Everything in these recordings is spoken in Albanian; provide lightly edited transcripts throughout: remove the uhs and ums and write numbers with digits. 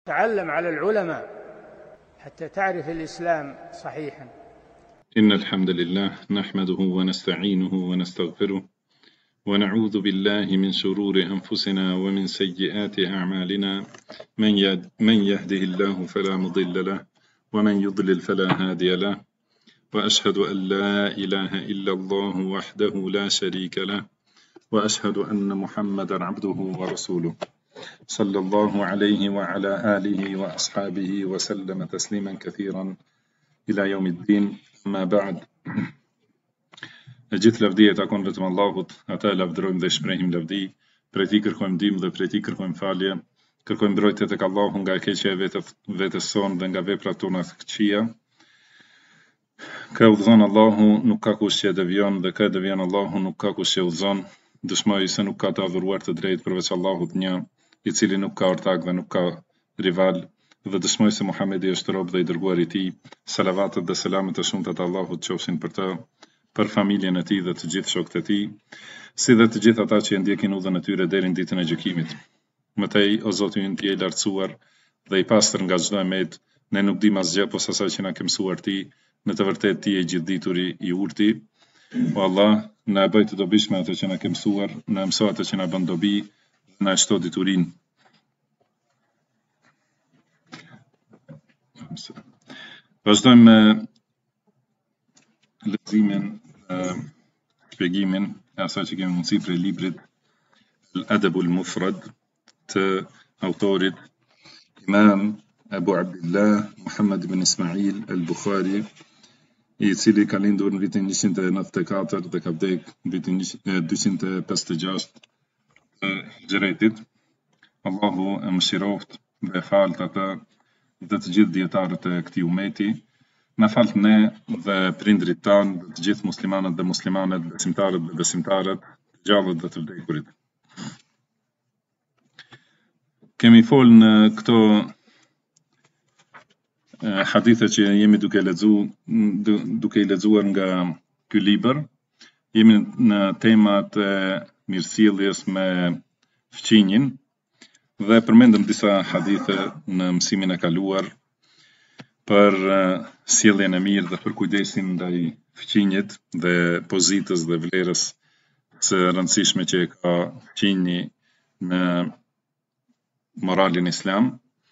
تعلم على العلماء حتى تعرف الإسلام صحيحا. إن الحمد لله نحمده ونستعينه ونستغفره ونعوذ بالله من شرور أنفسنا ومن سيئات أعمالنا. من يهده الله فلا مضل له ومن يضلل فلا هادي له، وأشهد أن لا إله إلا الله وحده لا شريك له، وأشهد أن محمدا عبده ورسوله صلى الله عليه وعلى آله وأصحابه وسلم تسليما كثيرا إلى يوم الدين. أما بعد، gjithë lavdia takon vetëm Allahut, ata lavdërojmë dhe shprehim lavdi, prej tij kërkojmë ndihmë dhe prej tij kërkojmë falje, kërkojmë mbrojtje tek Allahu nga e keqja e vetes sonë dhe nga veprat tona të këqija. Ka udhëzon Allahu, nuk ka kush që devion, dhe ka devion Allahu, nuk ka kush që udhëzon. Dëshmoj se nuk ka të adhuruar të drejtë përveç Allahut një, i cili nuk ka ortak dhe nuk ka rival, dhe dëshmoj se Muhamedi është rob dhe i dërguar i tij. Salavatet dhe selamet e shumta të Allahut qofshin për të, për familjen e tij dhe të gjithë shokët e tij, si dhe të gjithë ata që e ndjekin udhën e tyre deri në ditën e gjykimit. Mëtej, o Zoti ynë, ti je i lartësuar dhe i pastër nga çdo emet, ne nuk dim asgjë posa asaj që na ke mësuar ti, në të vërtetë ti je i gjithdituri, i urti. O Allah, na e bëj të dobishme ato që na ke mësuar, na mëso ato që na bën dobi, na e shto diturinë. Vazhdojmë me leximin, shpjegimin e asaj që kemi mundësi prej librit Al-Adabul Mufrad të autorit Imam Abu Abdullah Muhammad ibn Ismail al-Bukhari, i cili ka lindur në vitin 194 dhe ka vdek në vitin 256 të Hijretit. Allahu e mëshiroft dhe falt ata dhe të gjithë dietarët e këtij umeti. Na falt ne dhe prindrit tanë dhe të gjithë muslimanët dhe muslimanet, besimtarët dhe besimtarët, të gjallët dhe të vdekurit. Kemi folë në këto hadithe që jemi duke i lexuar nga ky libër. Jemi në temat e mirësjelljes me fqinjin dhe përmendëm disa hadithe në mësimin e kaluar për sjelljen e mirë dhe për kujdesin ndaj fqinjit dhe pozitës dhe vlerës së rëndësishme që e ka fqinji në moralin islam.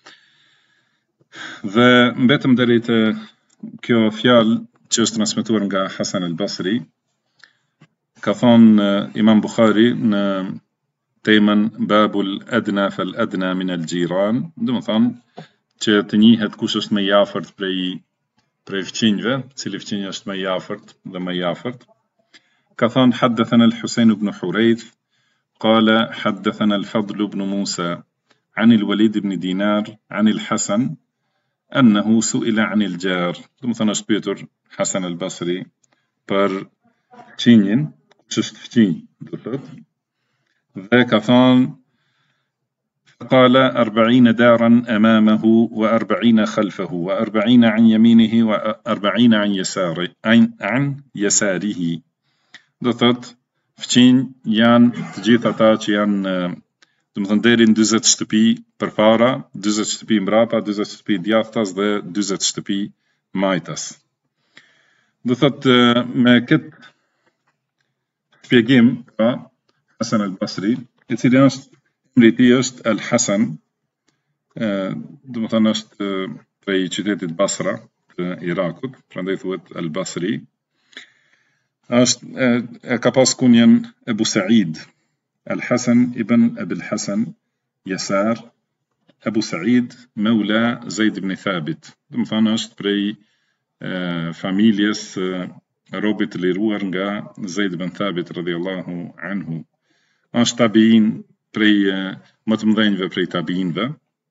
Dhe mbetëm deri te kjo fjalë që është transmetuar nga Hasan al-Basri. Ka thonë Imam Bukhari në temën Babul Adna fal Adna min al-Jiran, do të thonë që të njihet kush është më i afërt prej fqinjve, cili fqinj është më i afërt dhe më i afërt. Ka thonë Haddathana al-Husayn ibn Hurayth qala Haddathana al-Fadl ibn Musa عن الوليد بن دينار عن الحسن أنه سئل عن الجار. Do të thonë është pyetur Hasan al-Basri për fqinjin, kush është fqinj, do thotë. Dhe ka thonë قال 40 دارا أمامه و40 خلفه و40 عن يمينه و40 عن يساره. Do thotë fqinj janë të gjithë ata që janë, do të thonë deri në 40 shtëpi përpara, 40 shtëpi mbrapa, 40 shtëpi djathtas dhe 40 shtëpi majtas. Do thotë me këtë shpjegim ka Hasan al-Basri, i cili emri i tij është Al-Hasan, do të thonë është prej qytetit Basra të Irakut, prandaj thuhet Al-Basri. Ka pas kunjen Ebu Said, Al-Hasan ibn Abil Hasan Yasar Abu Said Mawla Zaid ibn Thabit. Do të thonë është prej familjes robit të liruar nga Zaid ibn Thabit radhiyallahu anhu. Është tabiin, prej më të mëdhenjve prej tabiinve,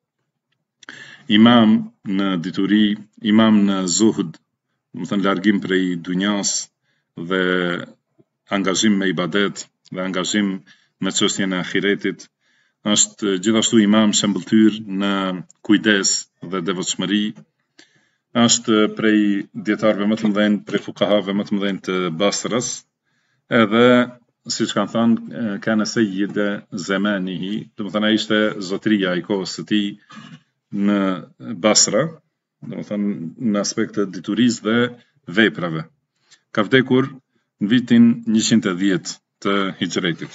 imam në dituri, imam në zuhd, do të thonë largim prej dunjas dhe angazhim me ibadet dhe angazhim në çështjen e ahiretit. Është gjithashtu imam shembulltyr në kujdes dhe devotshmëri. Është prej dietarëve më të mëdhenj, prej fuqahave më të mëdhenj të Basrës, edhe siç kanë thënë kana sayyid zamanihi, do të thonë ai ishte zotëria e kohës së tij, në Basra, domethënë në aspektet diturisë dhe veprave. Ka vdekur në vitin 110 të Hijretit.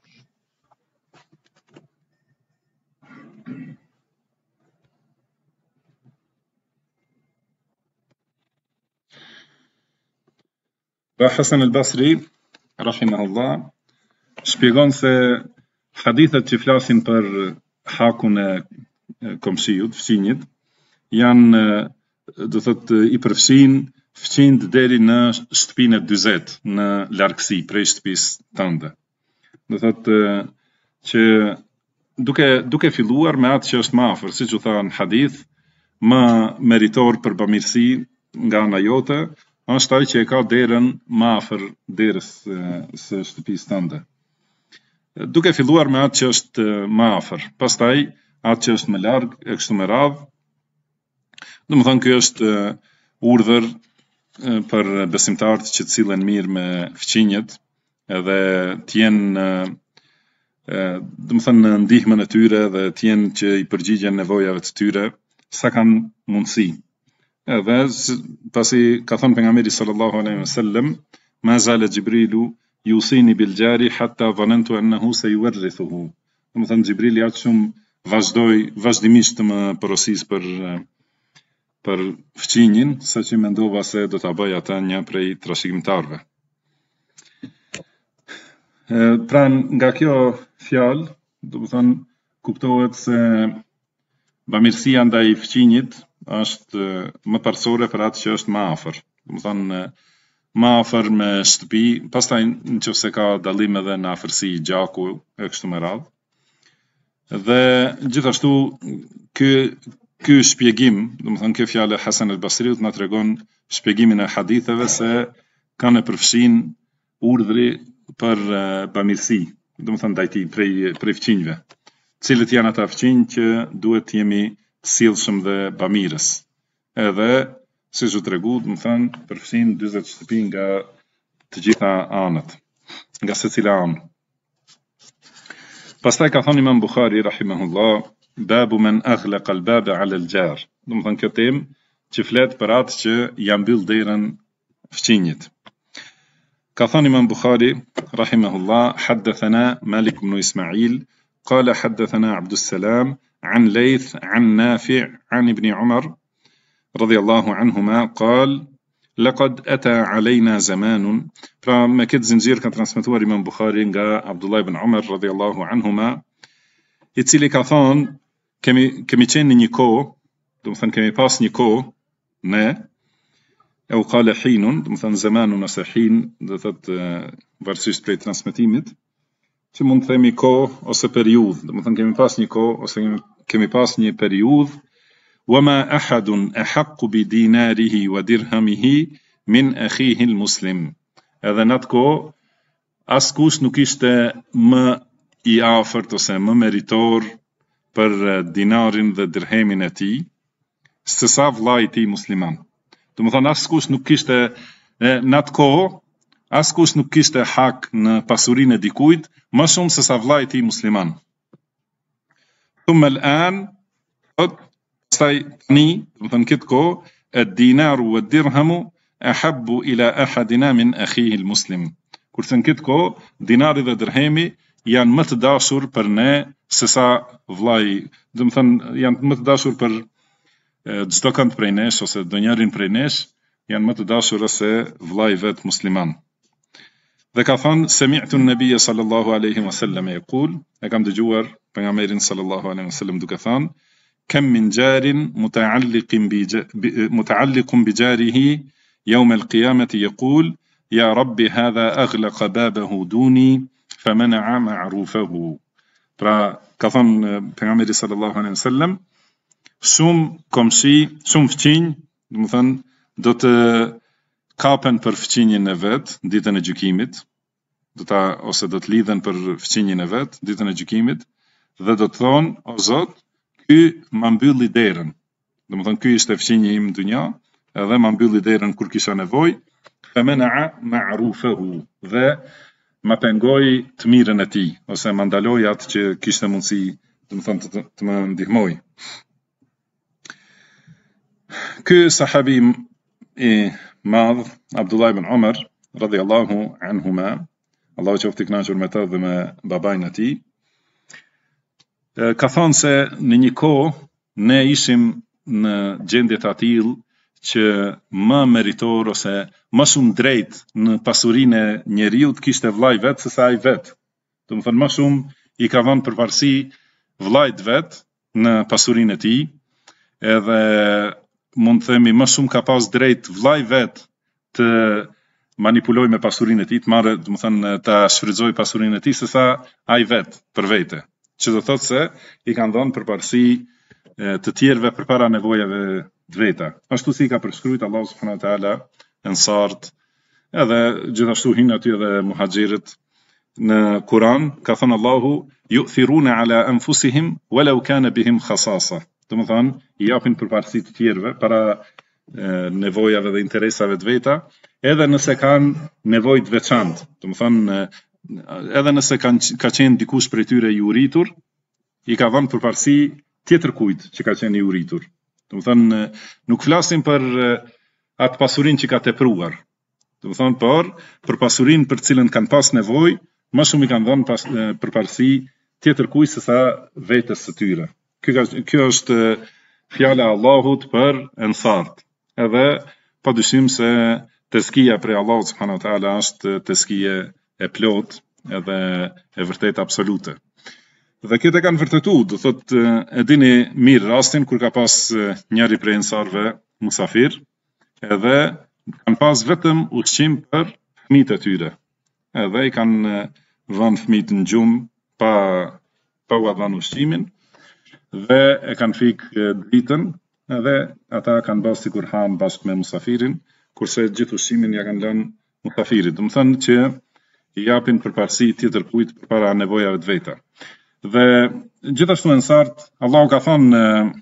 Pra Hasan al-Basri, rahimahullah, shpjegon se hadithet që flasin për hakun e komshiut, fëqinjit, janë, do thotë, i përfshin fëqind deri në shtëpinë e 40 në largësi prej shtëpisë tënde. Do thotë që duke filluar me atë që është më afër, siç u tha në hadith, më meritor për bamirësi nga ana jote është ai që e ka derën më afër derës së shtëpisë tënde. Duke filluar me atë që është më afër, pastaj atë që është më larg e kështu me radhë. Domethënë ky është urdhër për besimtarët që të sillen mirë me fëqinjet edhe të jenë domethënë në ndihmën e tyre dhe të jenë që i përgjigjen nevojave të tyre sa kanë mundësi. Edhe pasi ka thënë pejgamberi sallallahu alaihi wasallam, ma zala Jibrilu yusini bil jari hatta dhanantu annahu sayuwarrithuhu. Domethënë Jibrili aq shumë vazhdimisht të më porosis për fëqinjin, sa që mendova se do ta bëj ata një prej trashëgimtarëve. Pra nga kjo fjalë, domethënë kuptohet se bamirësia ndaj fëqinjit është më parsorë për atë që është më afër. Domethënë më afër me shtëpi, pastaj nëse ka dallim edhe në afërsi gjaku e kështu me radhë. Dhe gjithashtu ky shpjegim, domethënë kjo fjalë Hasan al-Basriut na tregon shpjegimin e haditheve se kanë përfshin urdhri për bamirësi, domethënë ndaj prej fëqinjve, cilët janë ata fëqinj që duhet të jemi të sjellshëm dhe bamirës. Edhe siç u tregu, domethënë përfshin 40 shtëpi nga të gjitha anët, nga secila anë. Pastaj ka thënë Imam Bukhari rahimahullah, babu man aghlaqa al-baba 'ala al-jar. Domethënë kjo temë që flet për atë që ja mbyll derën fëqinjit. Ka thënë Imam Bukhari rahimahullah, haddathana Malik ibn Ismail قال حدثنا عبد السلام عن ليث عن نافع عن ابن عمر رضي الله عنهما قال لقد أتى علينا زمان. Pra me këtë zinxhir ka transmetuar Imam Bukhari nga Abdullah ibn Umar radhiyallahu anhuma, i cili ka thonë kemi qenë në një kohë, domethënë kemi pas një kohë ne, e u qala hinun, domethënë zamanun ose hin, do thotë varësisht prej transmetimit, që mund të themi kohë ose periudhë, domethënë kemi pas një kohë ose kemi pas një periudhë, wama ahadun ahaqqu bi dinarihi wa dirhamihi min akhihi al-muslim. Edhe në atë kohë askush nuk ishte më i afërt ose më meritor për dinarin dhe dirhemin e tij se sa vllai i tij musliman. Domethënë askush nuk kishte në atë kohë askush nuk kishte hak në pasurinë e dikujt më shumë se sa vllai i tij musliman. Thumma al-an, pastaj tani, domethënë këtë kohë, ad-dinaru wad-dirhamu ahabbu ila ahadina min akhihi al-muslim. Kurse në këtë kohë, dinari dhe dirhemi janë më të dashur për ne se sa vllai, domethënë janë më të dashur për çdo kënd prej nesh ose do njërin prej nesh, janë më të dashur se vllai vet musliman. Dhe ka thënë sami'tu an-nabiy sallallahu alaihi wasallam yaqul, e kam dëgjuar pejgamberin sallallahu alaihi wasallam duke thënë, kam min jarin muta'alliqun bi jarihi yawm al-qiyamati yaqul ya rabbi hadha aghlaqa babahu duni famana'a ma'rufahu. Pra ka thënë pejgamberi sallallahu alaihi wasallam, shumë komshi, shumë fëqinj, domethënë do të kapen për fëqinjin e vet ditën e gjykimit, ose do të lidhen për fëqinjin e vet ditën e gjykimit dhe do të thonë, o Zot, ky ma mbylli derën. Domethënë ky ishte fëqinji im në dunja, edhe ma mbylli derën kur kisha nevojë, famana'a ma'rufahu, dhe ma pengoi të mirën e tij, ose ma ndaloi atë që kishte mundësi, domethënë të më ndihmoj. Ky sahabi I madh, Abdullah ibn Umar, radhiyallahu anhuma, Allahu qoftë I kënaqur me të dhe me babain e tij, ka thënë se në një kohë ne ishim në gjendje të tillë që më meritor ose më shumë drejt në pasurinë e njeriu të kishte vllai vet se sa ai vet. Do të thënë më shumë I ka vënë përparësi vllait vet në pasurinë e tij, edhe mund të themi më shumë ka pas drejt vllai vet të manipuloj me pasurinë e tij, të marrë, do të thënë ta shfrytëzoj pasurinë e tij se sa ai vet për vete. Që do thotë se I kanë dhënë përparësi të tjerëve përpara nevojave të veta. Ashtu si ka përshkruajtur Allahu subhanahu wa taala ansart, edhe gjithashtu hin aty edhe muhaxhirët në Kur'an, ka thënë Allahu yu'thiruna ala anfusihim walau kana bihim khasasa. Do të thënë I japin përparësi të tjerëve para nevojave dhe interesave të veta, edhe nëse kanë nevojë të veçantë. Do të thënë edhe nëse ka qenë dikush prej tyre I uritur, I ka dhënë përparësi tjetër kujt që ka qenë I uritur. Do të thënë nuk flasim për atë pasurinë që ka tepruar. Do të thënë për pasurinë për cilën kanë pas nevojë, më shumë I kanë dhënë përparësi tjetër kujt se sa vetes së tyre. Kjo është fjala e Allahut për ansart. Edhe padyshim se teskia prej Allahut subhanahu wa taala është teskie e plot edhe e vërtet absolute. Dhe këtë kanë vërtetu, do thotë e dini mirë rastin kur ka pas njëri prej ansarve musafir, edhe kanë pas vetëm ushqim për fëmijët e tyre. Edhe I kanë vënë fëmijët në gjumë pa u dhënë ushqimin, dhe e kanë fikë dritën, edhe ata kanë bërë sikur han bashkë me musafirin, kurse gjithë ushqimin ja kanë lënë musafirit. Do të thënë që I japin përparësi tjetër kujt përpara nevojave të veta. Dhe gjithashtu ansart, Allahu ka thënë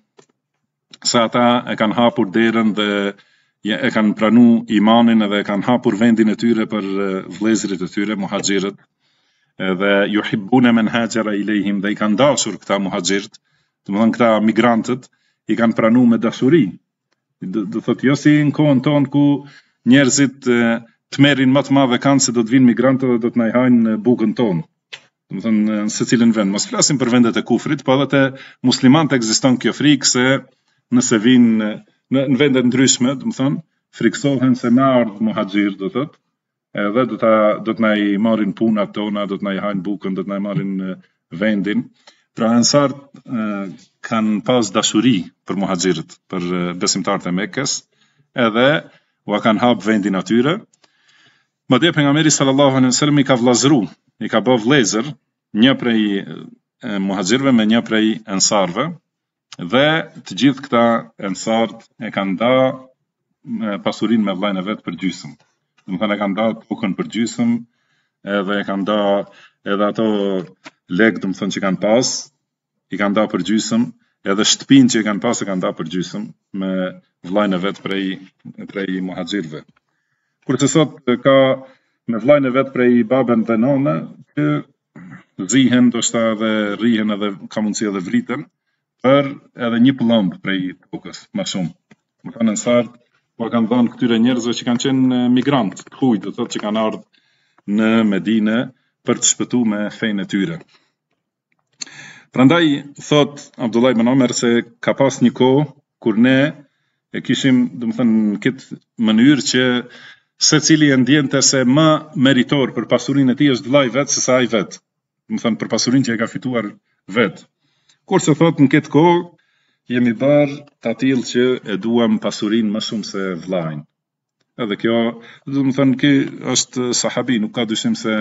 se ata e kanë hapur derën dhe e kanë pranuar imanin edhe e kanë hapur vendin e tyre për vëllezërit e tyre, muhaxhirët. Dhe yuhibbuna man hajara ilehim, dhe I kanë dashur këta muhaxhirët, do të thënë këta migrantët, I kanë pranuar me dashuri. Do thotë jo si në kohën tonë ku njerëzit të merrin më të madhe kanë se do të vinë migrantë dhe do të na hajnë bukën tonë. Do të thënë në secilin vend. Mos flasim për vendet e kufrit, po edhe te muslimanët ekziston kjo frikë se nëse vinë në vende ndryshme, do të thënë friksohen se na ardh muhaxhir, do thotë, edhe do të na I marrin punat tona, do të na hajnë bukën, do të na marrin vendin. Pra ansart kanë pas dashuri për muhaxhirët, për besimtarët e Mekës, edhe u kanë hap vendin atyre. Madje pejgamberi sallallahu alaihi wasallam I ka vllazëru, I ka bë vëllezër, një prej muhaxhirëve me një prej ansarve, dhe të gjithë këta ansart e kanë dhënë pasurinë me vllain e vet për gjysmë. Do të thënë e kanë dhënë tokën për gjysmë, edhe e kanë dhënë edhe ato lek, do të thënë që kanë pas, I kanë dhënë për gjysmë, edhe shtëpinë që kanë pas e kanë dhënë për gjysmë me vllain e vet prej muhaxhirëve. Kurse sot ka me vllain e vet prej babën dhe nënë, që zihen, ndoshta edhe rrihen edhe ka mundësi edhe vriten për edhe një pëllëmb prej tokës, më shumë. Do të thënë ansart po kanë dhënë këtyre njerëzve që kanë qenë migrantë, të huaj, do thotë që kanë ardhur në Medinë për të shpëtuar me fenë e tyre. Prandaj thot Abdullah ibn Umar se ka pas një kohë kur ne e kishim, do të thënë në këtë mënyrë që secili e ndjente se më meritor për pasurinë e tij është vllai vet se sa ai vet. Do të thënë për pasurinë që e ka fituar vet. Kurse thot në këtë kohë jemi bërë të tillë që e duam pasurinë më shumë se vllain. Edhe kjo, do të thënë, ky është sahabi, nuk ka dyshim se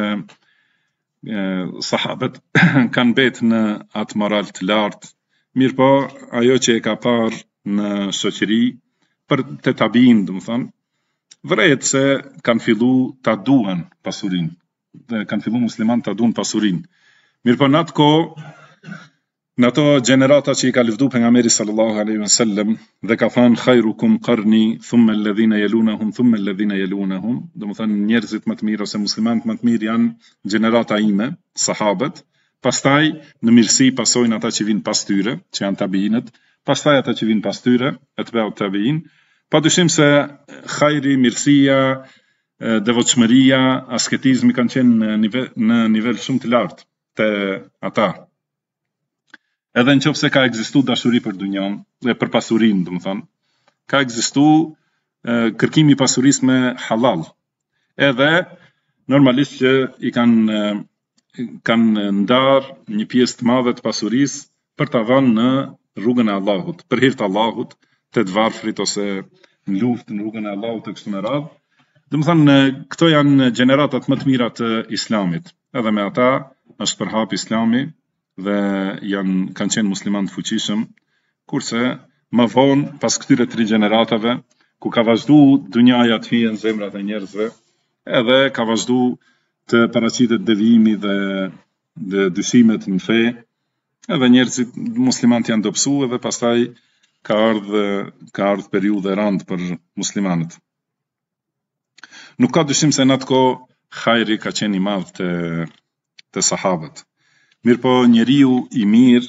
sahabët kanë betë në atë moral të lartë. Mirë po, ajo që e ka parë në shoqëri për të tabiin, do të thënë, vërejt se kanë fillu ta duan pasurinë. Dhe kanë fillu musliman ta duan pasurinë. Mirë po, në atë kohë, në ato gjenerata që I ka lëvdu pejgamberi sallallahu alaihi wasallam dhe ka thënë khairukum qarni thumma alladhina yalunahum thumma alladhina yalunahum, do të thënë njerëzit më të mirë ose muslimanët më të mirë janë gjenerata ime, sahabët, pastaj në mirësi pasojnë ata që vinë pas tyre, që janë tabiinët, pastaj ata që vinë pas tyre, etba'u tabiin, Padyshim se khajri, mirësia, devotshmëria, asketizmi kanë qenë në nivel shumë të lartë te ata. Edhe nëse ka ekzistuar dashuri për dunjon dhe për pasurinë, domethënë, ka ekzistuar kërkimi i pasurisë me halal. Edhe normalisht që i kanë ndarë një pjesë të madhe të pasurisë për ta vënë në rrugën e Allahut, për hir të Allahut, të varfrit ose në luftë në rrugën e Allahut e kështu me radhë. Domethënë, këto janë gjeneratat më të mira të Islamit. Edhe me ata është përhap Islami dhe kanë qenë musliman të fuqishëm, kurse më vonë pas këtyre 3 gjeneratave, ku ka vazhduar dunjaja të hyjë në zemrat e njerëzve, edhe ka vazhduar të paraqitet devijimi dhe dyshimet në fe, edhe njerëzit muslimanët janë dobësuar dhe pastaj ka ardhur periudhë e rëndë për muslimanët. Nuk ka dyshim se në atë kohë hajri ka qenë i madh te sahabët. Mirëpo njeriu i mirë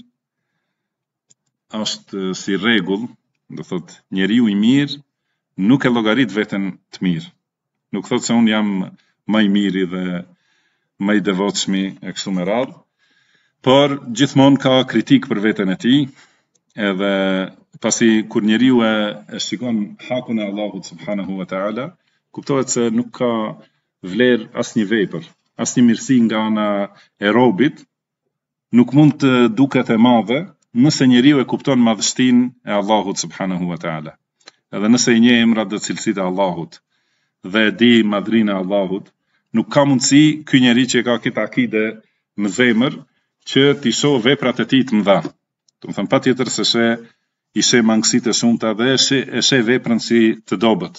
është si rregull, do thotë njeriu i mirë nuk e llogarit veten të mirë. Nuk thotë se unë jam më i miri dhe më i devotshmi e kështu me radhë, por gjithmonë ka kritik për veten e tij, edhe pasi kur njeriu e shikon hakun e Allahut subhanahu wa taala, kuptohet se nuk ka vlerë asnjë vepër, asnjë mirësi nga ana e robit, nuk mund të duket e madhe nëse njeriu e kupton madhështinë e Allahut subhanahu wa taala. Edhe nëse i njeh emrat dhe cilësitë e Allahut dhe e di madhrinë e Allahut, nuk ka mundësi ky njeri që ka këtë akide në zemër që t'i shoh veprat e tij të mëdha. Domethënë patjetër se i sheh mangësitë e shumta dhe e sheh veprën si të dobët.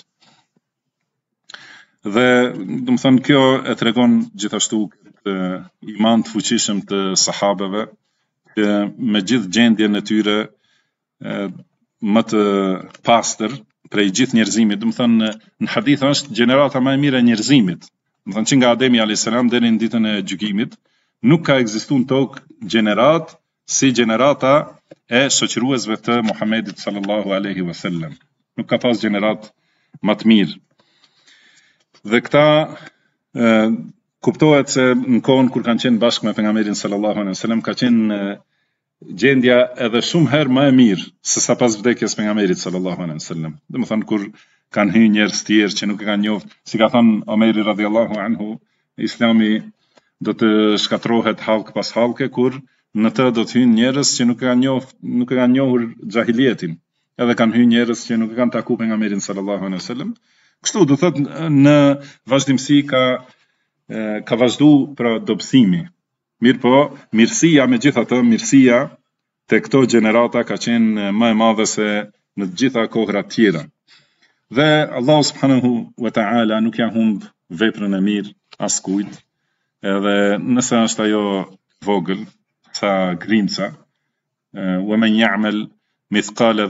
Dhe domethënë kjo e tregon gjithashtu iman të fuqishëm të sahabeve, që me gjithë gjendjen e tyre më të pastër prej gjithë njerëzimit, domethënë në hadith është gjenerata më e mirë e njerëzimit. Domethënë që nga Ademi alayhis salam deri në ditën e gjykimit, nuk ka ekzistuar në tokë gjenerat si gjenerata e shoqëruesve të Muhamedit sallallahu alaihi wasallam. Nuk ka pas gjenerat më të mirë. Dhe këta kuptohet se në kohën kur kanë qenë bashkë me pejgamberin sallallahu alaihi wasallam ka qenë gjendja edhe shumë herë më e mirë se sa pas vdekjes pejgamberit sallallahu alaihi wasallam. Domethënë kur kanë hyrë njerëz të tjerë që nuk e kanë njohur, si ka thënë Omeri radhiyallahu anhu, Islami do të shkatrohet hallk pas hallke kur në të do të hyjnë njerëz që nuk e kanë njohur xahilietin. Edhe kanë hyrë njerëz që nuk e kanë takuar pejgamberin sallallahu alaihi wasallam. Kështu do thotë në vazhdimsi ka vazhduar pra dobësimi. Mirëpo mirësia megjithatë, mirësia te këto gjenerata ka qenë më e madhe se në të gjitha kohrat tjera. Dhe Allah subhanahu wa ta'ala nuk ja humb veprën e mirë askujt, edhe nëse është ajo vogël, sa grimca, wa man ya'mal mithqala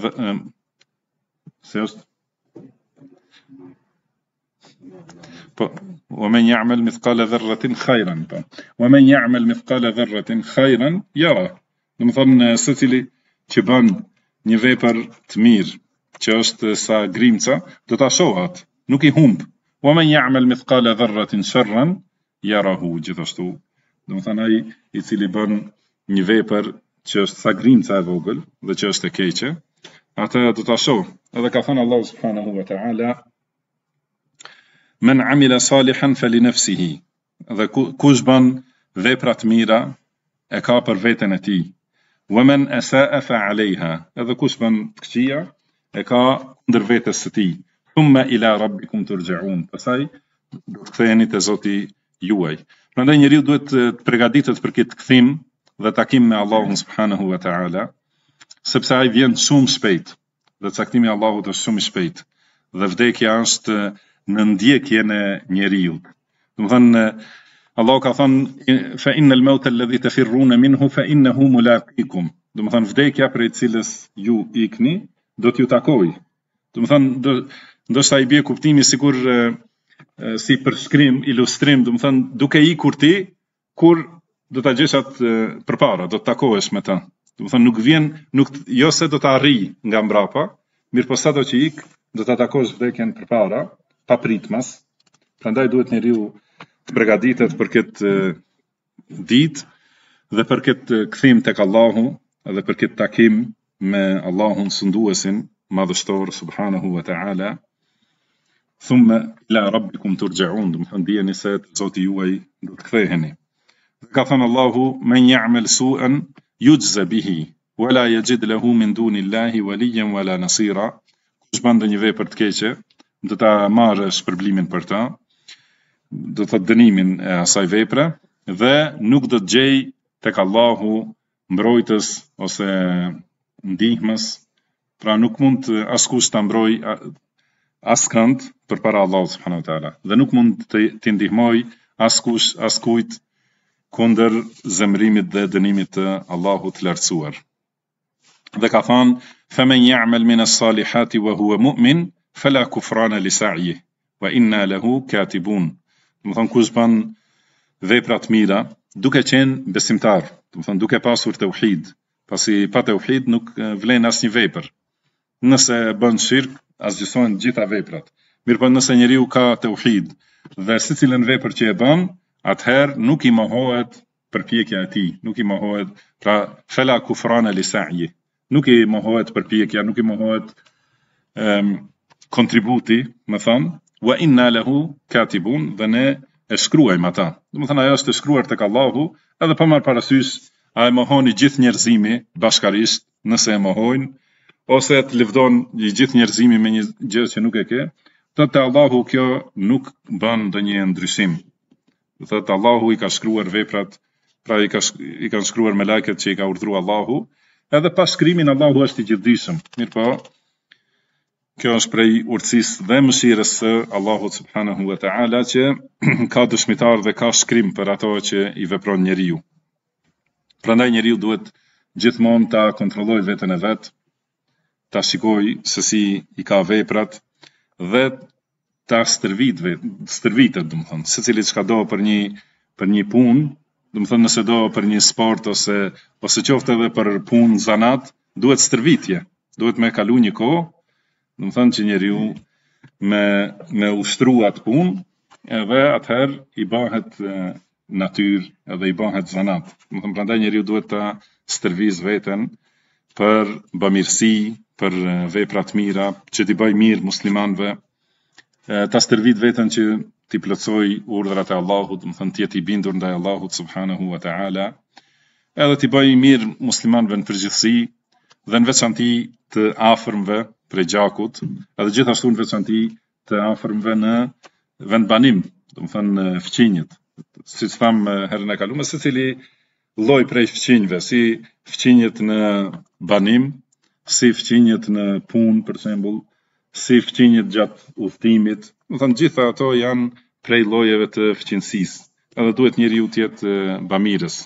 ومن يعمل مثقال ذرة خيرا ومن يعمل مثقال ذرة خيرا يرى. Domethënë secili që bën një vepër të mirë, që është sa grimca, do ta shohë atë, nuk i humb. ومن يعمل مثقال ذرة شرا يره gjithashtu. Domethënë ai i cili bën një vepër që është sa grimca e vogël dhe që është e keqe, atë do ta shohë. Edhe ka thënë Allahu subhanahu wa ta'ala, Men amila salihan fali nafsihi. Dhe kush bën vepra të mira e ka për veten e tij. Wa man asaa fa alayha. Edhe kush bën të këqija e ka ndër vetes së tij. Thumma ila rabbikum turja'un. Pastaj do të ktheheni te Zoti juaj. Prandaj njeriu duhet të përgatitet për këtë kthim dhe takim me Allahun subhanahu wa ta'ala, sepse ai vjen shumë shpejt. Dhe caktimi i Allahut është shumë i shpejt. Dhe vdekja është në ndjekjen e njeriu. Domethënë Allah ka thënë fa innal mauta alladhi tafirruna minhu fa innahu mulaqikum. Domethënë vdekja prej cilës ju ikni do t'ju takojë. Domethënë ndoshta i bie kuptimi sikur si përshkrim, ilustrim, domethënë duke ikur ti kur do ta gjesh atë përpara, do të takohesh me të. Domethënë nuk vjen, jo se do ta arrij nga mbrapa, mirëpo sado që ik do ta takosh vdekjen përpara, pa pritmas. Prandaj duhet njeriu të përgatitet për këtë ditë dhe për këtë kthim tek Allahu dhe për këtë takim me Allahun sunduesin madhështor subhanahu wa ta'ala. Thumma ila rabbikum turja'un, do të thonë dijeni se Zoti juaj do të ktheheni. Ka thënë Allahu men ya'mal su'an yujza bihi wala yajid lahu min dunillahi waliyan wala nasira. Kush bën ndonjë vepër të keqe, do ta marrë shpërblimin për ta, do të thotë dënimin e asaj vepre dhe nuk do të gjej tek Allahu mbrojtës ose ndihmës, pra nuk mund askush ta mbroj askënd përpara Allahut subhanahu wa taala dhe nuk mund të ndihmoj askush askujt kundër zemrimit dhe dënimit të Allahut të lartësuar. Dhe ka thënë faman ya'mal min as-salihati wa huwa mu'min fala kufrana li sa'yihi wa inna lahu katibun. Do të thonë kush bën vepra të mira duke qenë besimtar, do të thonë duke pasur tauhid, pasi pa tauhid nuk vlen asnjë vepër. Nëse bën shirk, asgjësohen gjitha veprat. Mirëpo nëse njeriu ka tauhid dhe secilën vepër që e bën, atëherë nuk i mohohet përpjekja e tij, nuk i mohohet, pra fala kufrana li sa'yi, nuk i mohohet përpjekja, nuk i mohohet kontributi, më thënë, wa inna lahu katibun, dhe ne e shkruajmë ata. Do të thënë ajo është e shkruar tek Allahu, edhe pa marrë parasysh a e mohoni gjithë njerëzimi bashkarisht, nëse e mohojnë, ose të lëvdon gjithë njerëzimi me një gjë që nuk e ke, thotë Allahu kjo nuk bën ndonjë ndryshim. Do thotë Allahu i ka shkruar veprat, pra i kanë shkruar me lajket që i ka urdhëruar Allahu, edhe pas shkrimin Allahu është i gjithdijshëm. Mirëpo, kjo është prej urtësisë dhe mëshirës së Allahut subhanahu wa ta'ala që ka dëshmitar dhe ka shkrim për ato që i vepron njeriu. Prandaj njeriu duhet gjithmonë ta kontrollojë veten e vet, ta shikojë se si i ka veprat dhe ta stërvitet, do të thonë, secili çka do për një punë, do të thonë nëse do për një sport ose qoftë edhe për punë zanat, duhet stërvitje, duhet me kalu një kohë, do të thonë që njeriu me ushtru atë punë, edhe atëherë i bëhet natyrë edhe i bëhet zanat. Do të thonë prandaj njeriu duhet ta stërviz veten për bamirësi, për vepra të mira, që t'i bëj mirë muslimanëve, ta stërvit veten që t'i plotësoj urdhrat e Allahut, do të thonë të jetë i bindur ndaj Allahut subhanahu wa ta'ala, edhe t'i bëj mirë muslimanëve në përgjithësi dhe në veçanti të afërmve prej gjakut, edhe gjithashtu në veçanti të afërmve në vendbanim, do të thonë në fqinjet. Siç tham herën e kaluar, secili lloj prej fqinjve, si fqinjet në banim, si fqinjet në punë për shembull, si fqinjet gjatë udhëtimit, do të thonë gjitha ato janë prej llojeve të fqinësisë, edhe duhet njeriu të jetë bamirës.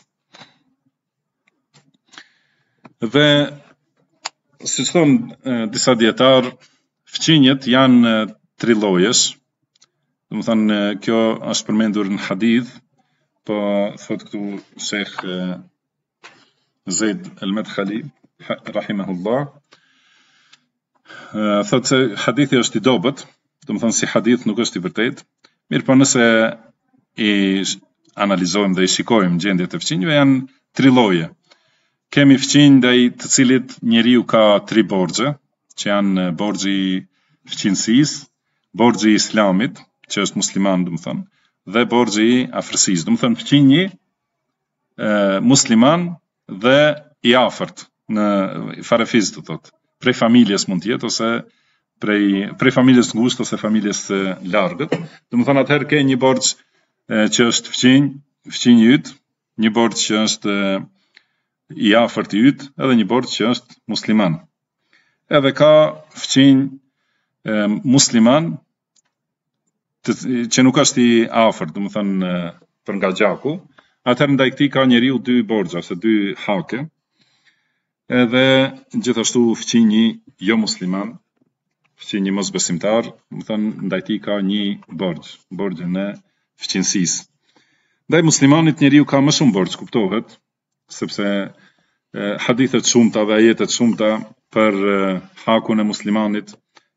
Dhe siç thonë disa dietar, fqinjet janë 3 llojesh. Do të thonë kjo është përmendur në hadith, po thot këtu Sheikh Zaid al-Madkhali rahimahullah, thot se hadithi është i dobët, do të thonë si hadith nuk është i vërtet, mirë po nëse i analizojmë dhe i shikojmë gjendjet e fqinjve, janë 3 lloje. Kemi fqinj ndaj të cilit njeriu ka 3 borxhe, që janë borxhi i fqinësisë, borxhi i islamit, që është musliman, do të thonë, dhe borxhi i afërsisë, do të thonë fqinji musliman dhe i afërt në farefiz, do thotë, prej familjes mund të jetë ose prej familjes të ngushtë ose familjes së largët. Do të thonë atëherë ke një borxh që është fqinji yt, një borxh që është i afërt i yt, edhe një borxh që është musliman. Edhe ka fqinj musliman që nuk është i afërt, do të thonë për nga gjaku, atëherë ndaj këtij ka njeriu 2 borxha ose 2 hake. Edhe gjithashtu fqinji jo musliman, fqinji mos besimtar, do të thonë ndaj tij ka një borxh, borxhin e fqinësisë. Ndaj muslimanit njeriu ka më shumë borxh, kuptohet, sepse hadithet shumëta dhe ajetet shumëta për hakun e muslimanit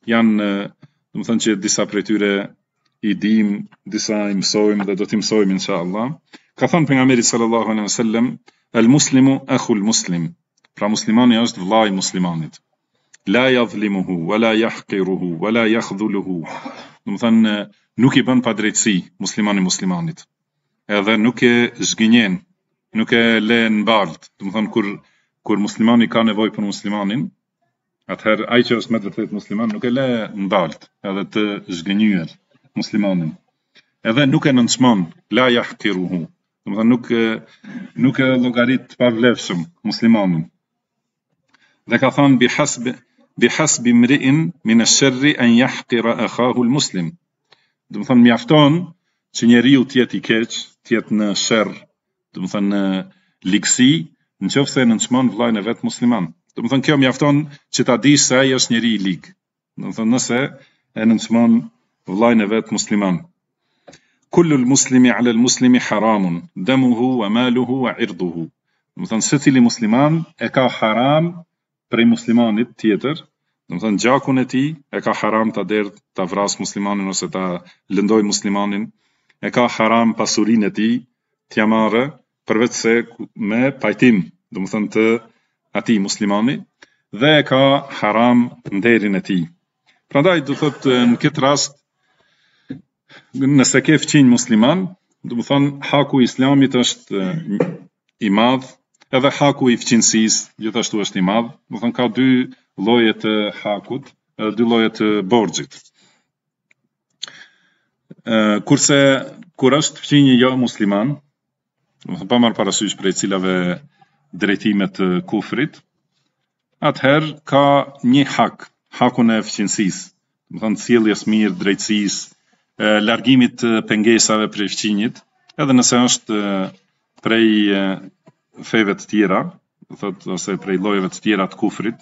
janë, do të thënë që disa prej tyre i dim, disa i mësojmë dhe do t'i mësojmë inshallah. Ka thënë pejgamberi sallallahu alaihi wasallam, el muslimu akhul muslim. Pra muslimani është vllai i muslimanit. La yadhlimuhu wala yahqiruhu wala yakhdhuluhu. Do të thënë nuk i bën padrejtësi muslimani muslimanit. Edhe nuk e zgënjen, nuk e lë në baltë. Do të thënë kur muslimani ka nevojë për muslimanin, atëherë ai që është me vërtet musliman nuk e lë në baltë, edhe të zgënjyer muslimanin. Edhe nuk e nënçmon, la yahqiruhu. Do të thënë nuk e llogarit pavlefshëm muslimanin. Dhe ka thënë bihasbi imri'in min ash-sharri an yahqira akhahu al-muslim. Do të thënë mjafton që njeriu të jetë i keq, të jetë në sherr, do të thënë në ligësi, nëse nënçmon vllain e vet musliman. Do të thënë kjo mjafton që ta dish se ai është njeri i lig. Do të thënë nëse e nënçmon vllain e vet musliman. Kullu al-muslimi 'ala al-muslimi haramun, damuhu wa maluhu wa 'irduhu. Do të thënë secili musliman e ka haram prej muslimanit tjetër. Do të thënë gjakun e tij e ka haram ta derdh, ta vras muslimanin ose ta lëndoj muslimanin. E ka haram pasurinë e tij t'ja marrë përveç se me pajtim, do të thënë të atij muslimani, dhe e ka haram nderin e tij. Prandaj do thotë në këtë rast, nëse ke fëqinj musliman, do të thënë haku i islamit është i madh, edhe haku i fëqinësisë gjithashtu është i madh. Do të thënë ka dy lloje të hakut, edhe dy lloje të borxhit. Kurse kur është fëqinji jo musliman, do të pa marr parasysh prej cilave drejtime të kufrit, atëherë ka një hakun e fëqinësisë, do të thënë sjelljes mirë, drejtësisë, largimit të pengesave prej fëqinjit, edhe nëse është prej feve të tjera, do thotë ose prej llojeve të tjera të kufrit,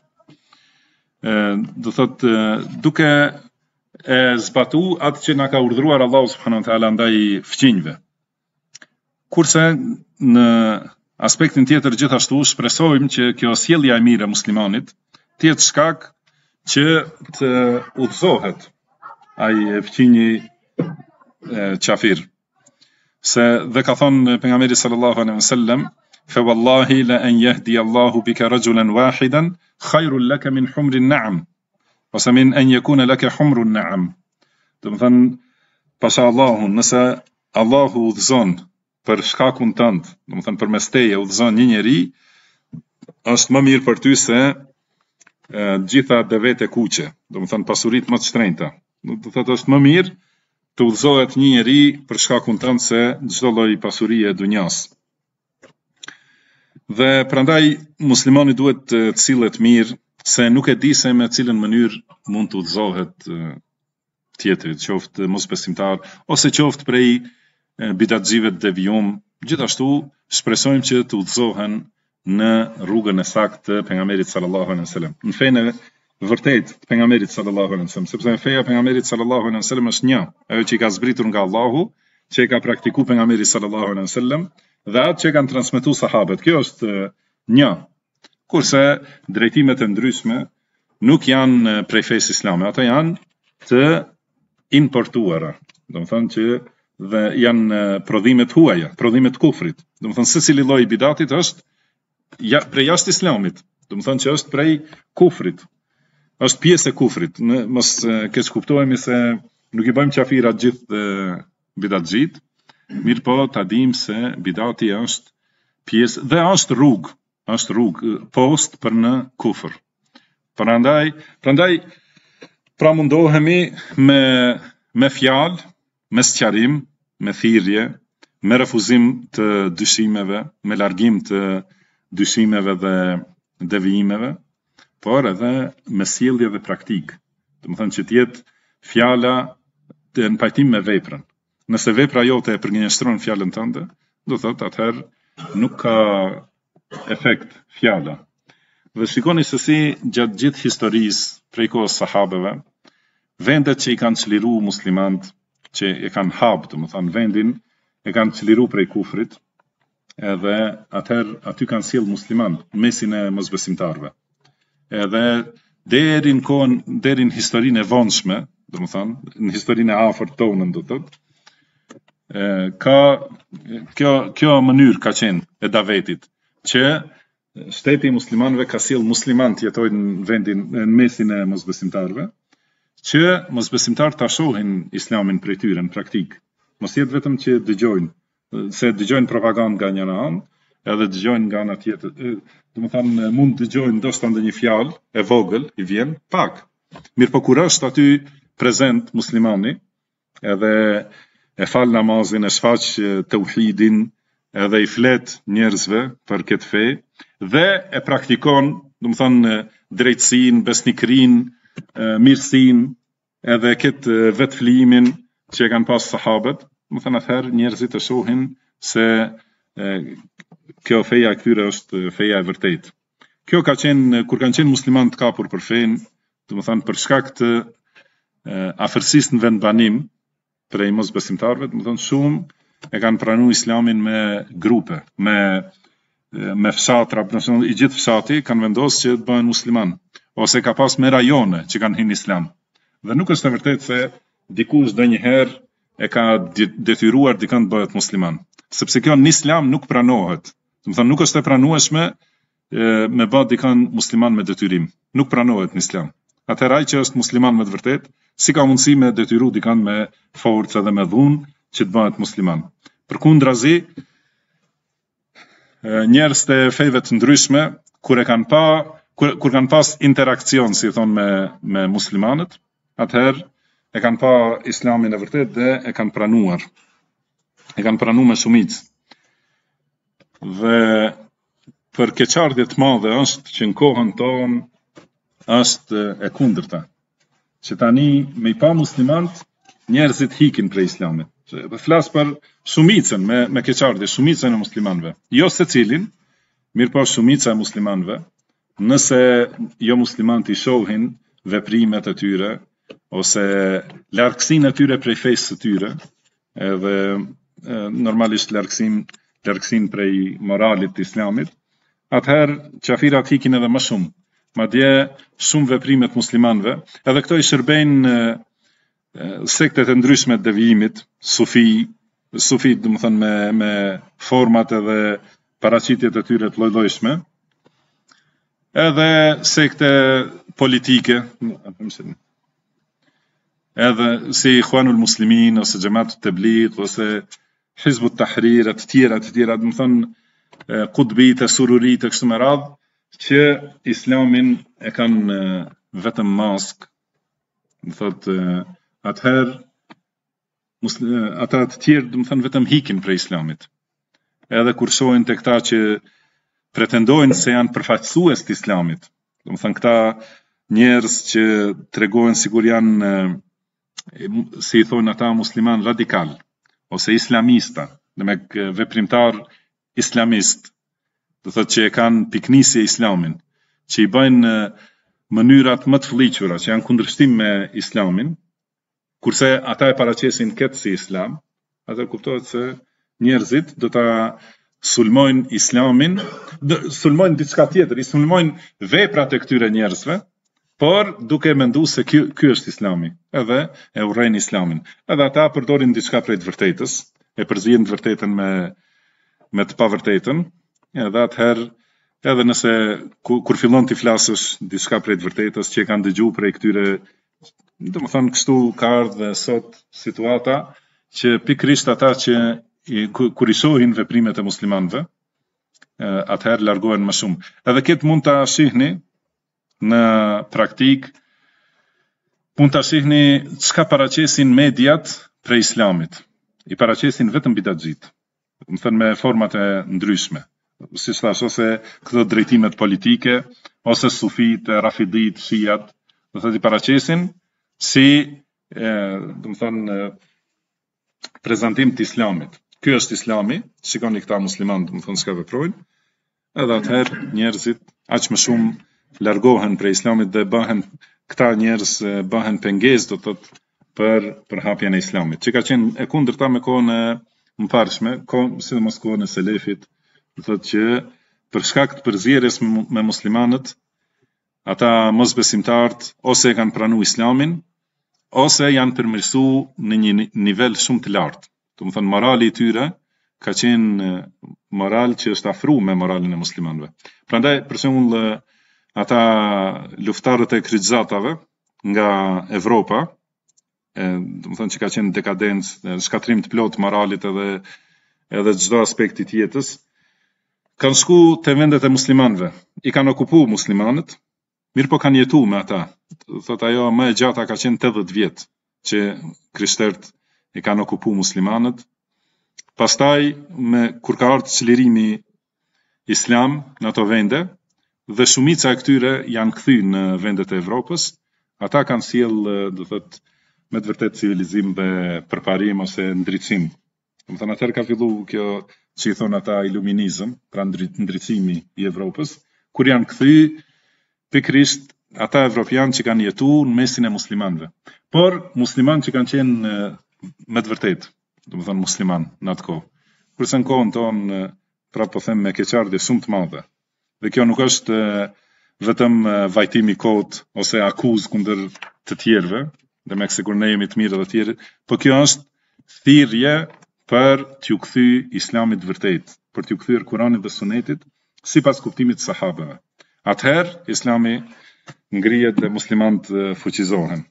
do thotë duke e zbatu atë që na ka urdhëruar Allahu subhanahu wa taala ndaj fëqinjve. Kurse në aspektin tjetër gjithashtu shpresojmë që kjo sjellja e mirë e muslimanit të jetë shkak që të udhëzohet ai fëqinji qafir. Se dhe ka thonë pejgamberi sallallahu alaihi wasallam, fa wallahi la an yahdi Allahu bika rajulan wahidan khairul laka min humrin na'am, ose min an yakuna laka humrun na'am. Do të thënë pasha Allahun, nëse Allahu udhëzon për shkakun tënd, do të thënë përmes teje udhëzon një njeri, është më mirë për ty se gjitha devet e kuqe, do të thënë pasuritë më të shtrenjta. Do të thotë është më mirë të udhëzohet një njeri për shkakun tënd se çdo lloj pasurie e dunjas. Dhe prandaj muslimani duhet të sillet mirë, se nuk e di se me cilën mënyrë mund të udhëzohet tjetrit, qoftë mosbesimtar ose qoftë prej bidatxive të devijum. Gjithashtu shpresojmë që të udhëzohen në rrugën e saktë të pejgamberit sallallahu alaihi wasallam. Në fenë vërtet të pejgamberit sallallahu alaihi wasallam, sepse feja e pejgamberit sallallahu alaihi wasallam është një, ajo që i ka zbritur nga Allahu, që i ka praktikuar pejgamberi sallallahu alaihi wasallam, dhe atë që kanë transmetuar sahabët. Kjo është një. Kurse drejtimet e ndryshme nuk janë prej fesë islame, ato janë të importuara. Do të thonë që dhe janë prodhimet huaja, prodhimet kufrit. Do të thonë secili lloj bidatit është prej jashtë islamit. Do të thonë që është prej kufrit. Është pjesë e kufrit. Mos keq kuptohemi se nuk i bëjmë qafira gjithë bidatxhit, mirë po ta dim se bidati është pjesë dhe është rrugë post për në kufër. Prandaj pra mundohemi me fjalë, me sqarim, me thirrje, me refuzim të dyshimeve, me largim të dyshimeve dhe devijimeve, por edhe me sjellje dhe praktikë. Do të thënë që të jetë fjala në pajtim me veprën. Nëse vepra jote e përgjigjëstron fjalën tënde, do thotë atëherë nuk ka efekt fjala. Dhe shikoni se si gjatë gjithë historisë prej kohës sahabeve, vendet që i kanë çliru muslimant, që e kanë hap, do të thënë vendin e kanë çliru prej kufrit, edhe atëherë aty kanë sjell musliman në mesin e mosbesimtarëve. Edhe deri në historinë e vonshme, domethënë në historinë e afërt tonën do thotë, ka kjo mënyrë ka qenë e davetit që shteti i muslimanëve ka sjell musliman të jetojnë në vendin në mesin e mosbesimtarëve, që mosbesimtarët ta shohin islamin prej tyre në praktik. Mos jetë vetëm që dëgjojnë, se dëgjojnë propagandë nga njëra anë, edhe dëgjojnë nga ana tjetër. Domethënë mund dëgjojnë ndoshta ndonjë fjalë e vogël, i vjen pak. Mirë po kur është aty prezent muslimani, edhe e fal namazin, e shfaq tauhidin, edhe i flet njerëzve për këtë fe dhe e praktikon, domethënë drejtësinë, besnikrinë, mirësinë, edhe këtë vetflimin që e kanë pas sahabët, domethënë atëherë njerëzit e shohin se kjo feja e këtyre është feja e vërtetë. Kjo ka qenë kur kanë qenë muslimanë të kapur për fenë, domethënë për shkak të afërsisë në vendbanim prej mosbesimtarëve, domethënë shumë e kanë pranuar islamin me grupe, me fshatra, i gjithë fshati kanë vendosur që të bëhen musliman, ose ka pas me rajone që kanë hyrë në islam. Dhe nuk është e vërtetë se dikush ndonjëherë e ka detyruar dikën të bëhet musliman, sepse kjo në islam nuk pranohet. Domethënë nuk është e pranueshme me bë dikën musliman me detyrim. Nuk pranohet në islam. Atëherë ai që është musliman me të vërtetë, si ka mundësi me detyru dikën me forcë dhe me dhunë që të bëhet musliman. Përkundrazi, njerëz të feve të ndryshme kur kanë pas interakcion, si thon me muslimanët, atëherë e kanë pa islamin e vërtet dhe e kanë pranuar. E kanë pranuar me shumicë. Dhe për keqardhje të madhe është që në kohën tonë është e kundërta. Që tani me i pa muslimant njerëzit hikin prej islamit. Flas për shumicën me keqardhje, shumicën e muslimanëve. Jo secilin, mirë po shumica e muslimanëve, nëse jo muslimanët i shohin veprimet e tyre ose largësinë e tyre prej fesë së tyre, edhe normalisht largësinë prej moralit të islamit, atëherë qafirat hikin edhe më shumë. Madje shumë veprimet muslimanëve, edhe këto i shërbejnë sektet e ndryshme të devijimit, sufi domethënë me format edhe paraqitjet e tyre të lloj-llojshme, edhe sekte politike, edhe si Ikhwanul Muslimin ose Xhamatut Tabligh ose Hizbut Tahrir të tjera, domethënë Qutbit e Sururit e kështu me radhë, që islamin e kanë vetëm mask, më thotë atëherë ata të tjerë domethënë vetëm hikin prej islamit. Edhe kur shohin te këta që pretendojnë se janë përfaqësues të islamit, domethënë këta njerëz që tregojnë sikur janë si i thonë ata musliman radikal ose islamista, domethënë veprimtar islamist, do thotë që e kanë piknisje islamin, që i bëjnë mënyrat më të fëlliqura, që janë kundërshtim me islamin, kurse ata e paraqesin këtë si islam, atë kuptohet se njerëzit do ta sulmojnë islamin, sulmojnë diçka tjetër, i sulmojnë veprat e këtyre njerëzve, por duke menduar se ky është islami, edhe e urrejnë islamin. Edhe ata përdorin diçka prej të vërtetës, e përzihen të vërtetën me të pavërtetën, edhe atëherë, edhe nëse kur fillon t'i flasësh diçka prej të vërtetës që e kanë dëgjuar prej këtyre, domethënë kështu ka ardhur sot situata që pikërisht ata që kur i shohin veprimet e muslimanëve, atëherë largohen më shumë. Edhe këtë mund ta shihni në praktik, mund ta shihni çka paraqesin mediat prej islamit. I paraqesin vetëm bidatxhit, domethënë me format e ndryshme. Si thash, ose këto drejtimet politike, ose sufit, rafidit, shiat, do thotë i paraqesin si domethënë prezantim të islamit. Ky është islami, shikoni këta muslimanë domethënë çka veprojnë, edhe atëherë njerëzit aq më shumë largohen prej islamit dhe këta njerëz bëhen pengesë, do thotë për hapjen e islamit. Që ka qenë e kundërta me kohën e mëparshme, sidomos kohën e selefit, do thotë që për shkak të përzierjes me muslimanët, ata mosbesimtarët ose e kanë pranuar Islamin, ose janë përmirësuar në një nivel shumë të lartë. Do të thënë morali i tyre ka qenë moral që është afruar me moralin e muslimanëve. Prandaj për shembull ata luftarët e kryqëzatave nga Evropa, do të thënë që ka qenë dekadencë, shkatrim të plotë moralit edhe çdo aspekt i jetës, kanë shku te vendet e muslimanëve, i kanë okupuar muslimanët, mirë po kanë jetuar me ata. Thot ajo më e gjata ka qenë 80 vjet që krishterët i kanë okupuar muslimanët. Pastaj kur ka ardhur çlirimi islam në ato vende dhe shumica e këtyre janë kthyer në vendet e Evropës, ata kanë sjell, do thot, me të vërtet civilizim dhe përparim ose ndriçim. Do të thënë atëherë ka filluar kjo që i thon ata iluminizëm, pra ndriçimi i Evropës, kur janë kthyer pikërisht ata evropianë që kanë jetuar në mesin e muslimanëve. Por muslimanë që kanë qenë me të vërtet, do të thënë musliman në atë kohë. Kurse në kohën tonë, pra po them me keqardhje shumë të madhe. Dhe kjo nuk është vetëm vajtimi i kohët ose akuzë kundër të tjerëve, dhe me sikur ne jemi të mirë dhe të tjerë, por kjo është thirrje për t'ju kthy Islamit vërtet, për t'ju kthyer Kuranit dhe Sunetit sipas kuptimit të sahabeve. Atëherë Islami ngrihet dhe muslimanët fuqizohen.